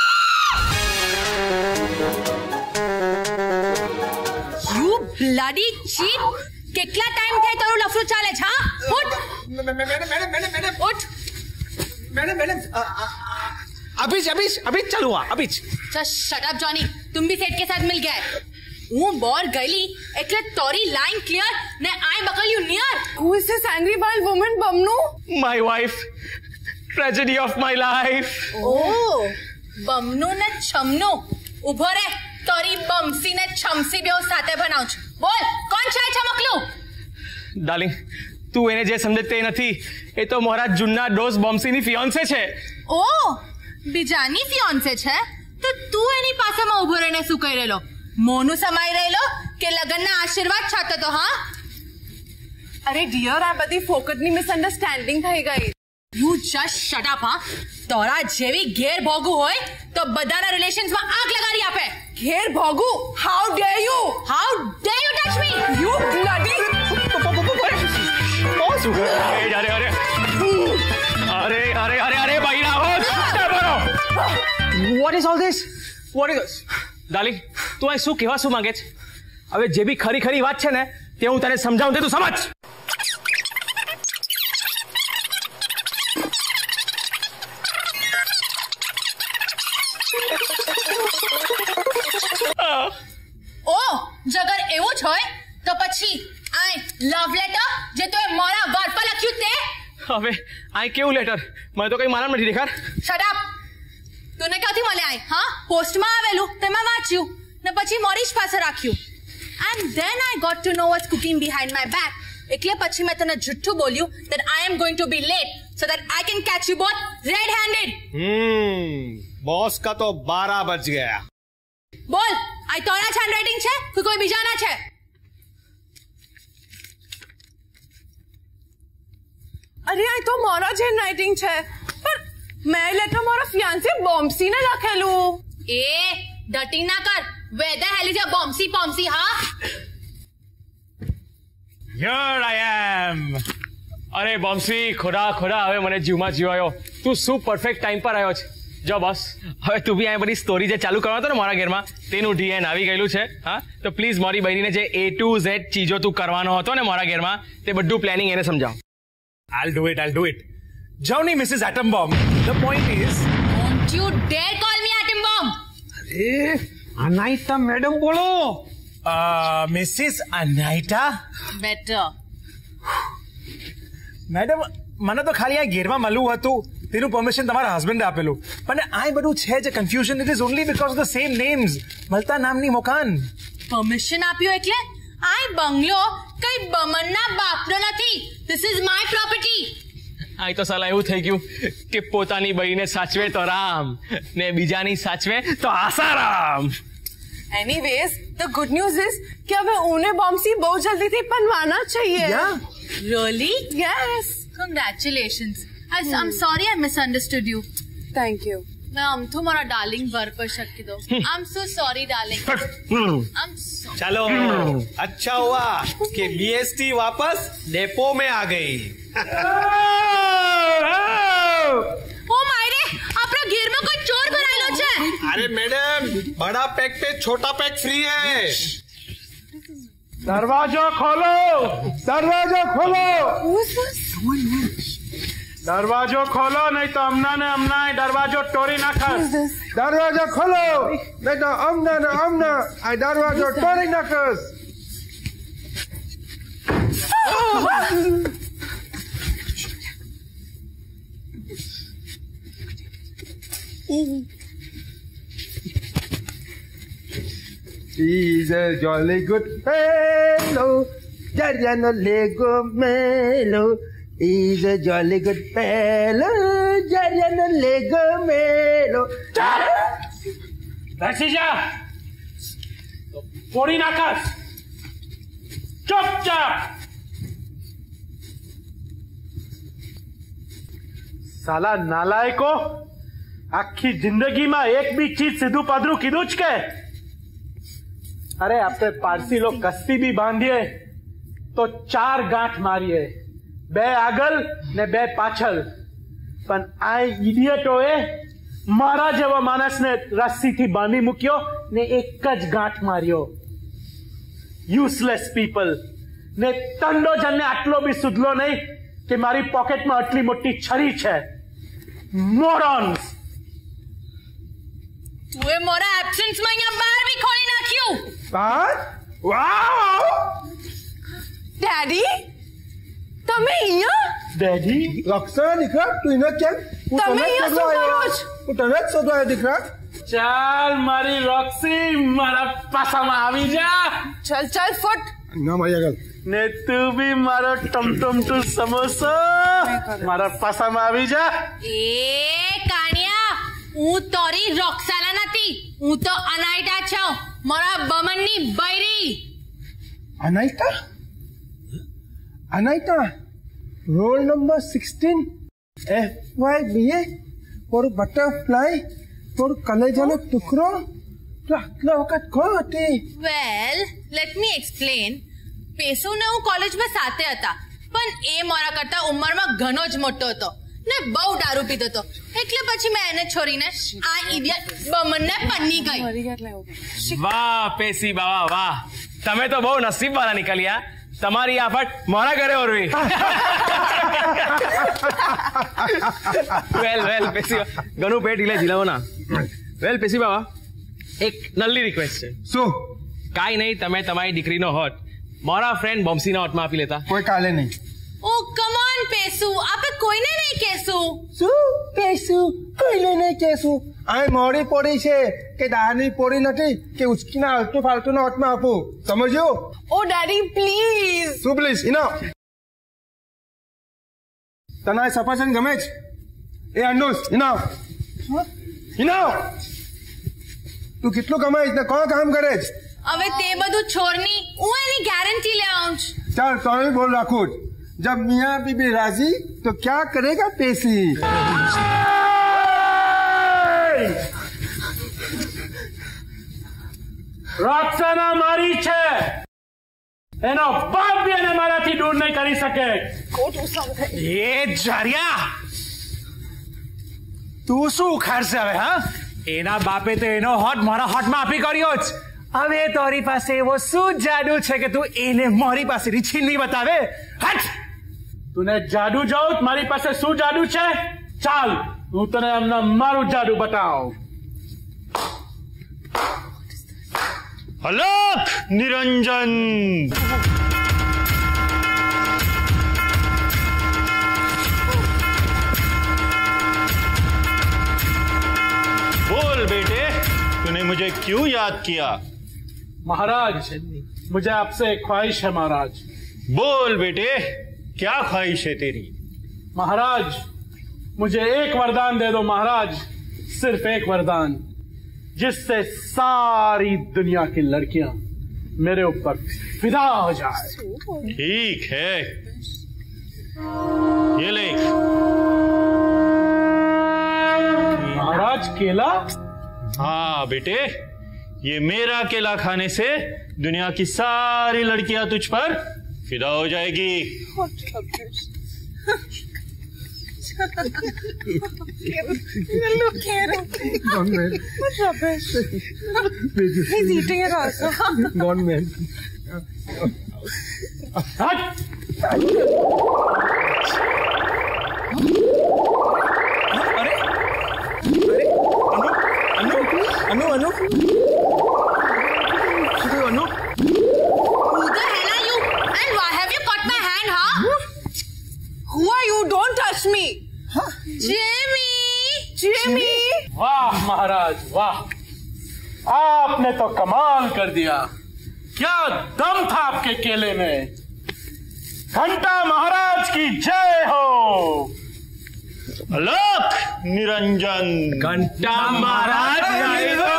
Bloody cheat. કેટલા ટાઈમ થાય તારું લફરું ચાલે છે? હા ઉઠ मैडम मैडम मैडम मैडम ઉઠ. मैडम मैडम अभी अभी अभी चल हुआ अभी. शट अप जॉनी, तुम भी सेट के साथ मिल गए. હું બોર ગયેલી એટલે તારી લાઈન ક્લિયર ને આઈ બકલ્યુ નિયર. Who is this angry wild woman બમનું? My wife tragedy of my life. Oh બમનું ને છમનું. ઉભો રે તારી બમસી ને છમસી બેવ સાથે બનાવ છું. બોલ કોણ છે ચમકલું? ડાર્લિંગ તું એને જે સમજે તે નથી. એ તો મારા જૂના ડોસ બોમ્સીની ફિયોન્સે છે. ઓ બીજાની ફિયોન્સે છે તો તું એની પાસેમાં ઊભો રહીને શું કહી રહેલો? મોનું સમાઈ રહેલો કે લગનના આશીર્વાદ છાતો તો? હા અરે ડિયર, આ બધી ફોકટની મિસઅન્ડરસ્ટેન્ડિંગ થઈ ગઈ. You just shut up. હા, તોરા જેવી ઘેર ભોગું હોય તો બધાના રિલેશન્સમાં આગ લગાડી આપે. ઘેર ભોગું? How dare you? How dare you touch me? You bloody! અરે અરે અરે અરે અરે અરે બૈરા હો. What is all this? What is darling, તું આ શું કહેવા શું માંગે છે? હવે જે બી ખરી ખરી વાત છે ને તે હું તને સમજાવું તે તું સમજ. ઓ જગર એવું જ હોય તો પછી આ લવ લેટર જે તું મારા વર પર લખ્યું તે? હવે આ કેવું લેટર? મને તો કઈ માલમ નથી. દેખાડ. Shut up. તને ક્યાંથી મળે? આય હા, પોસ્ટમાં આવેલું તેમાં વાંચ્યું ને પછી મોરીશ પાસે રાખ્યું. And then I got to know what's cooking behind my back. એટલે પછી મેં તને જુઠ્ઠું બોલ્યું that I am going to be late so that I can catch you both red handed. हम्म बॉस का तो बारह बज गया. बोल, આ તોરા જ હેન્ડરાઇટિંગ છે કે કોઈ બીજાના છે? અરે આ તો મારા જ હેન્ડરાઇટિંગ છે, પણ મેં લેટર મારા ફિયાન્સે બોમ્સીને લખેલું. એ ડટી ના કર. વેધર હેલી છે બોમ્સી પોમ્સી? હા, Here I am. અરે બોમ્સી, ખોડા ખોડા હવે મને જીવમાં જીવાયો. તું શું પરફેક્ટ ટાઈમ પર આવ્યો છે. જો બોસ, હવે તું બી આ બધી સ્ટોરી જે ચાલુ કરવાનો હતો ને મારા ઘરમાં તેનું ડીએન આવી ગયેલું છે. હા, તો પ્લીઝ મારી બહેરીને જે એ ટુ ઝેડ ચીજો તું કરવાનો હતો ને મારા ઘરમાં તે બધું પ્લાનિંગ એને સમજાવ. I'll do it, I'll do it. Johnny, Missus Atom Bomb. The point is... Don't you dare call me atom bomb. अरे, Anaita मैडम बोलो. Uh, Missus Anaita? Better. Madam, મને તો ખાલી આ ઘેરમાં મળવું હતું તેનું પરમિશન તમારા હસબન્ડે આપેલું, પણ આ બધું છે જે confusion it is only because of the same names. મળતા નામની મકાન. પરમિશન આપ્યું એટલે આ બંગલો કઈ બમનના બાપનો નથી. This is my property. આ તો સાલા એવું થઈ ગયું કે પોતાની બહેરીને સાચવે તો રામ ને બીજાની સાચવે તો Asaram. Anyways, the good news is कि अब उन्हें बॉम्सी बहुत जल्दी थी बनवाना चाहिए. Yeah. Really? Yes. Congratulations. I, I'm sorry I misunderstood you. Thank you. मैं हम तुम्हारा डार्लिंग वर पर शक की दो. I'm so sorry darling. I'm so. चलो, अच्छा हुआ कि बीएसटी वापस डेपो में आ गई. ओ मायरे, अपना घेर में कोई चोर भरायलो छे. अरे मैडम, बड़ा पैक पे छोटा पैक फ्री है. दरवाजा खोलो, दरवाजा खोलो, दरवाજો खोलो नहीं तो अमना ने अमना दरवाજો तोड़ी नाखस. दरवाजा खोलो नहीं तो अमना ने अमना आ दरवाજો तोड़ी नाखस. He's a jolly good fellow, Jariano Lego Mellow. He's a jolly good fellow, Jariano Lego Mellow. બેસી જા, તોડી નાખસ. ચૂપચાપ. સાલા નાલાયકો, આખી જિંદગીમાં એક બી ચીજ સીધું પાદરું કીધું જ કે? અરે આપણે પારસી લોક કસ્તી બી બાંધીએ તો ચાર ગાંઠ મારીએ, બે આગળ ને બે પાછળ. પણ આ ઇડિયટોએ મારા જેવા માણસને રસ્સીથી બાંધી મૂક્યો ને એક જ ગાંઠ માર્યો. Useless people. ને તંડો જણને આટલો બી સુધલો નહીં કે મારી પોકેટમાં આટલી મોટી છરી છે. મોરોન્સ. તું એ મારા એબ્સન્સમાં અહીંયા બહાર બી ખોલી નાખ્યું. What? Wow! Daddy, તમે અહીંયા? ડેડી, Roxana દીકરા, તું એને કેમ? હું તમે તને જ અહીંયા શોધવા શું કરો આવ્યો. છો? હું તને જ શોધવા આવ્યો દીકરા. ચાલ મારી રોક્સી, મારા પાસામાં આવી જા. चल चल फुट. ના મારી આગળ. ને તું બી મારો ટમટમ ટુ સમોસા મારા પાસામાં આવી જા. એ કાણિયા, હું તોરી રોક્સાના નથી, હું તો અનાઇટા છું, મારા બમનની બૈરી. Anaita? Anaita? Roll number sixteen. F Y B A. For butterfly. For કલેજાનો ટુકડો. તો આટલા વખત કોણ હતી? વેલ લેટ મી એક્સપ્લેન. પેસુ ને હું કોલેજમાં સાથે હતા, પણ એ મારા કરતા ઉંમરમાં ઘણો જ મોટો હતો ને બહુ દારૂ પીતો હતો, એટલે પછી મેં એને છોડીને આ ઇડિયટ બમનને પન્ની ગઈ. વાહ પેસી બાવા વાહ, તમે તો બહુ નસીબવાળા નીકળ્યા. તમારી આફત મારા ઘરે ઓરવી. વેલ વેલ પેસી ઘણું પેટ હિલે ઝીલાવો ના. વેલ પેસી બાવા, એક નલ્લી રિક્વેસ્ટ છે. શું? કાંઈ નહીં, તમે તમારી દીકરીનો હોટ મારા ફ્રેન્ડ બોમ્સીના હોટમાં આપી લેતા. કોઈ કાલે નહીં. ઓ કમ ઓન પેસુ, આપણે કોઈને નહીં કહેશું. શું કહેશું? કોઈને નહીં કહેશું? આ મોડી પોડી છે કે દાળની પોડી નથી કે ઉચકીના આલતુ ફાલતુના હોટમાં આપું, સમજો? Oh daddy please. શું પ્લીઝ? ઇનાફ. તને આ સફરજન ગમે છે? એ અનુસ ઇનાફ. ઇનાફ. તું કેટલું કમાઈશ ને કોણ કામ કરે છે? હવે તે બધું છોડની, હું એની ગેરંટી લે આવું છું. ચાલ તો બોલ રાખું. जब मियाँ बीबी राजी तो क्या करेगा पेशी? રોક્સાના મારી છે, એનો બાપ બી એને મારાથી દૂર નહીં કરી શકે. એ જારિયા, તું શું ઉખાડશે હવે? હા, એના બાપે તો એનો હોટ મારા હોટમાં આપી કર્યો જ. હવે તારી પાસે એવો શું જાદુ છે કે તું એને મારી પાસેથી છીનવી બતાવે? હટ! તુને જાદુ જોઉં? મારી પાસે શું જાદુ છે? ચાલ હું તને એમના મારું જાદુ બતાવ. અલોક નિરંજન. बोल बेटे, तूने मुझे क्यों याद किया? महाराज, मुझे आपसे एक ख्वाहिश है महाराज. बोल बेटे, क्या ख्वाहिश है तेरी? महाराज, मुझे एक वरदान दे दो महाराज, सिर्फ एक वरदान, जिससे सारी दुनिया की लड़कियां मेरे ऊपर फिदा हो जाए. ठीक है, ये ले. महाराज केला? हाँ बेटे, ये मेरा केला खाने से दुनिया की सारी लड़कियां तुझ पर फिदा हो जाएगी. Look at him. Gone man. What rubbish. He's eating it also. Gone man. हट! अरे अरे अनु अनु अनु अनु अनु Who the hell are you? And why have you caught my hand, huh? Who are you? Don't touch me. Jimmy! Jimmy! वाह महाराज वाह, आपने तो कमाल कर दिया. क्या दम था आपके केले में. घंटा महाराज की जय हो. अलोक निरंजन. घंटा महाराज जय हो.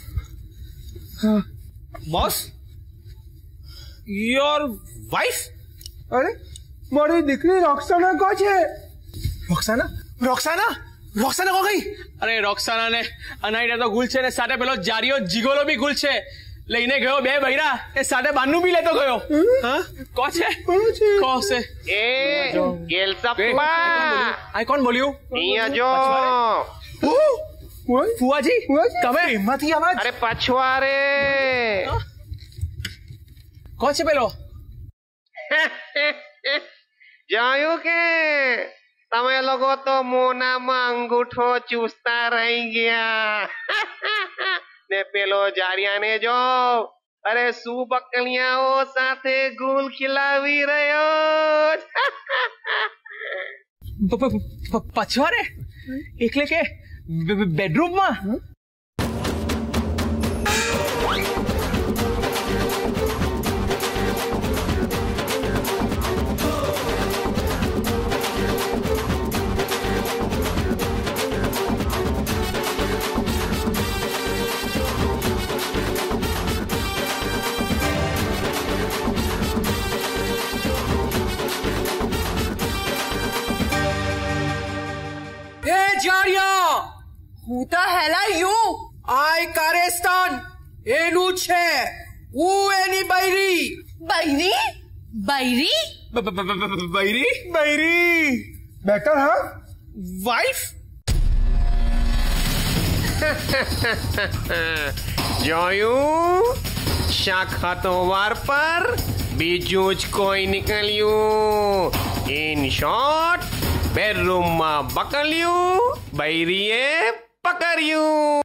Boss, your wife? અરે મારી દીકરી રોક્સાના કો છે? રોક્સાના રોક્સાના રોક્સાના કો ગઈ? અરે રોક્સાના ને અનાઈટા તો ગુલ છે ને સાથે પેલો જારિયો જીગોલો બી ગુલ છે. લઈને ગયો બે બૈરા એ સાથે બાનનું બી લેતો ગયો. હા કો છે? કો છે એ ગેલસપ્પા આઈ કોણ બોલ્યું? અહીંયા જો ફુવાજી તમે એમાંથી અવાજ? અરે પછવારે કો છે પેલો? જોયું કે તમે લોકો તો મોનામાં અંગૂઠો ચૂસતા રહી ગયા ને પેલો જારિયાને જો અરે શું બકલિયાઓ સાથે ગુલ ખીલાવી રહ્યો. પછવારે એટલે કે બેડરૂમમાં? Who the hell are you? I Karestan. એનું છે હું એની બૈરી. બૈરી? બૈરી? બૈરી? બૈરી બેટર હા વાઇફ? જોયું શાક હતો વાર પર બીજું જ કોઈ નીકળ્યું. ઇન શોર્ટ બેડરૂમમાં બકલ્યું બૈરીએ પકડ્યું.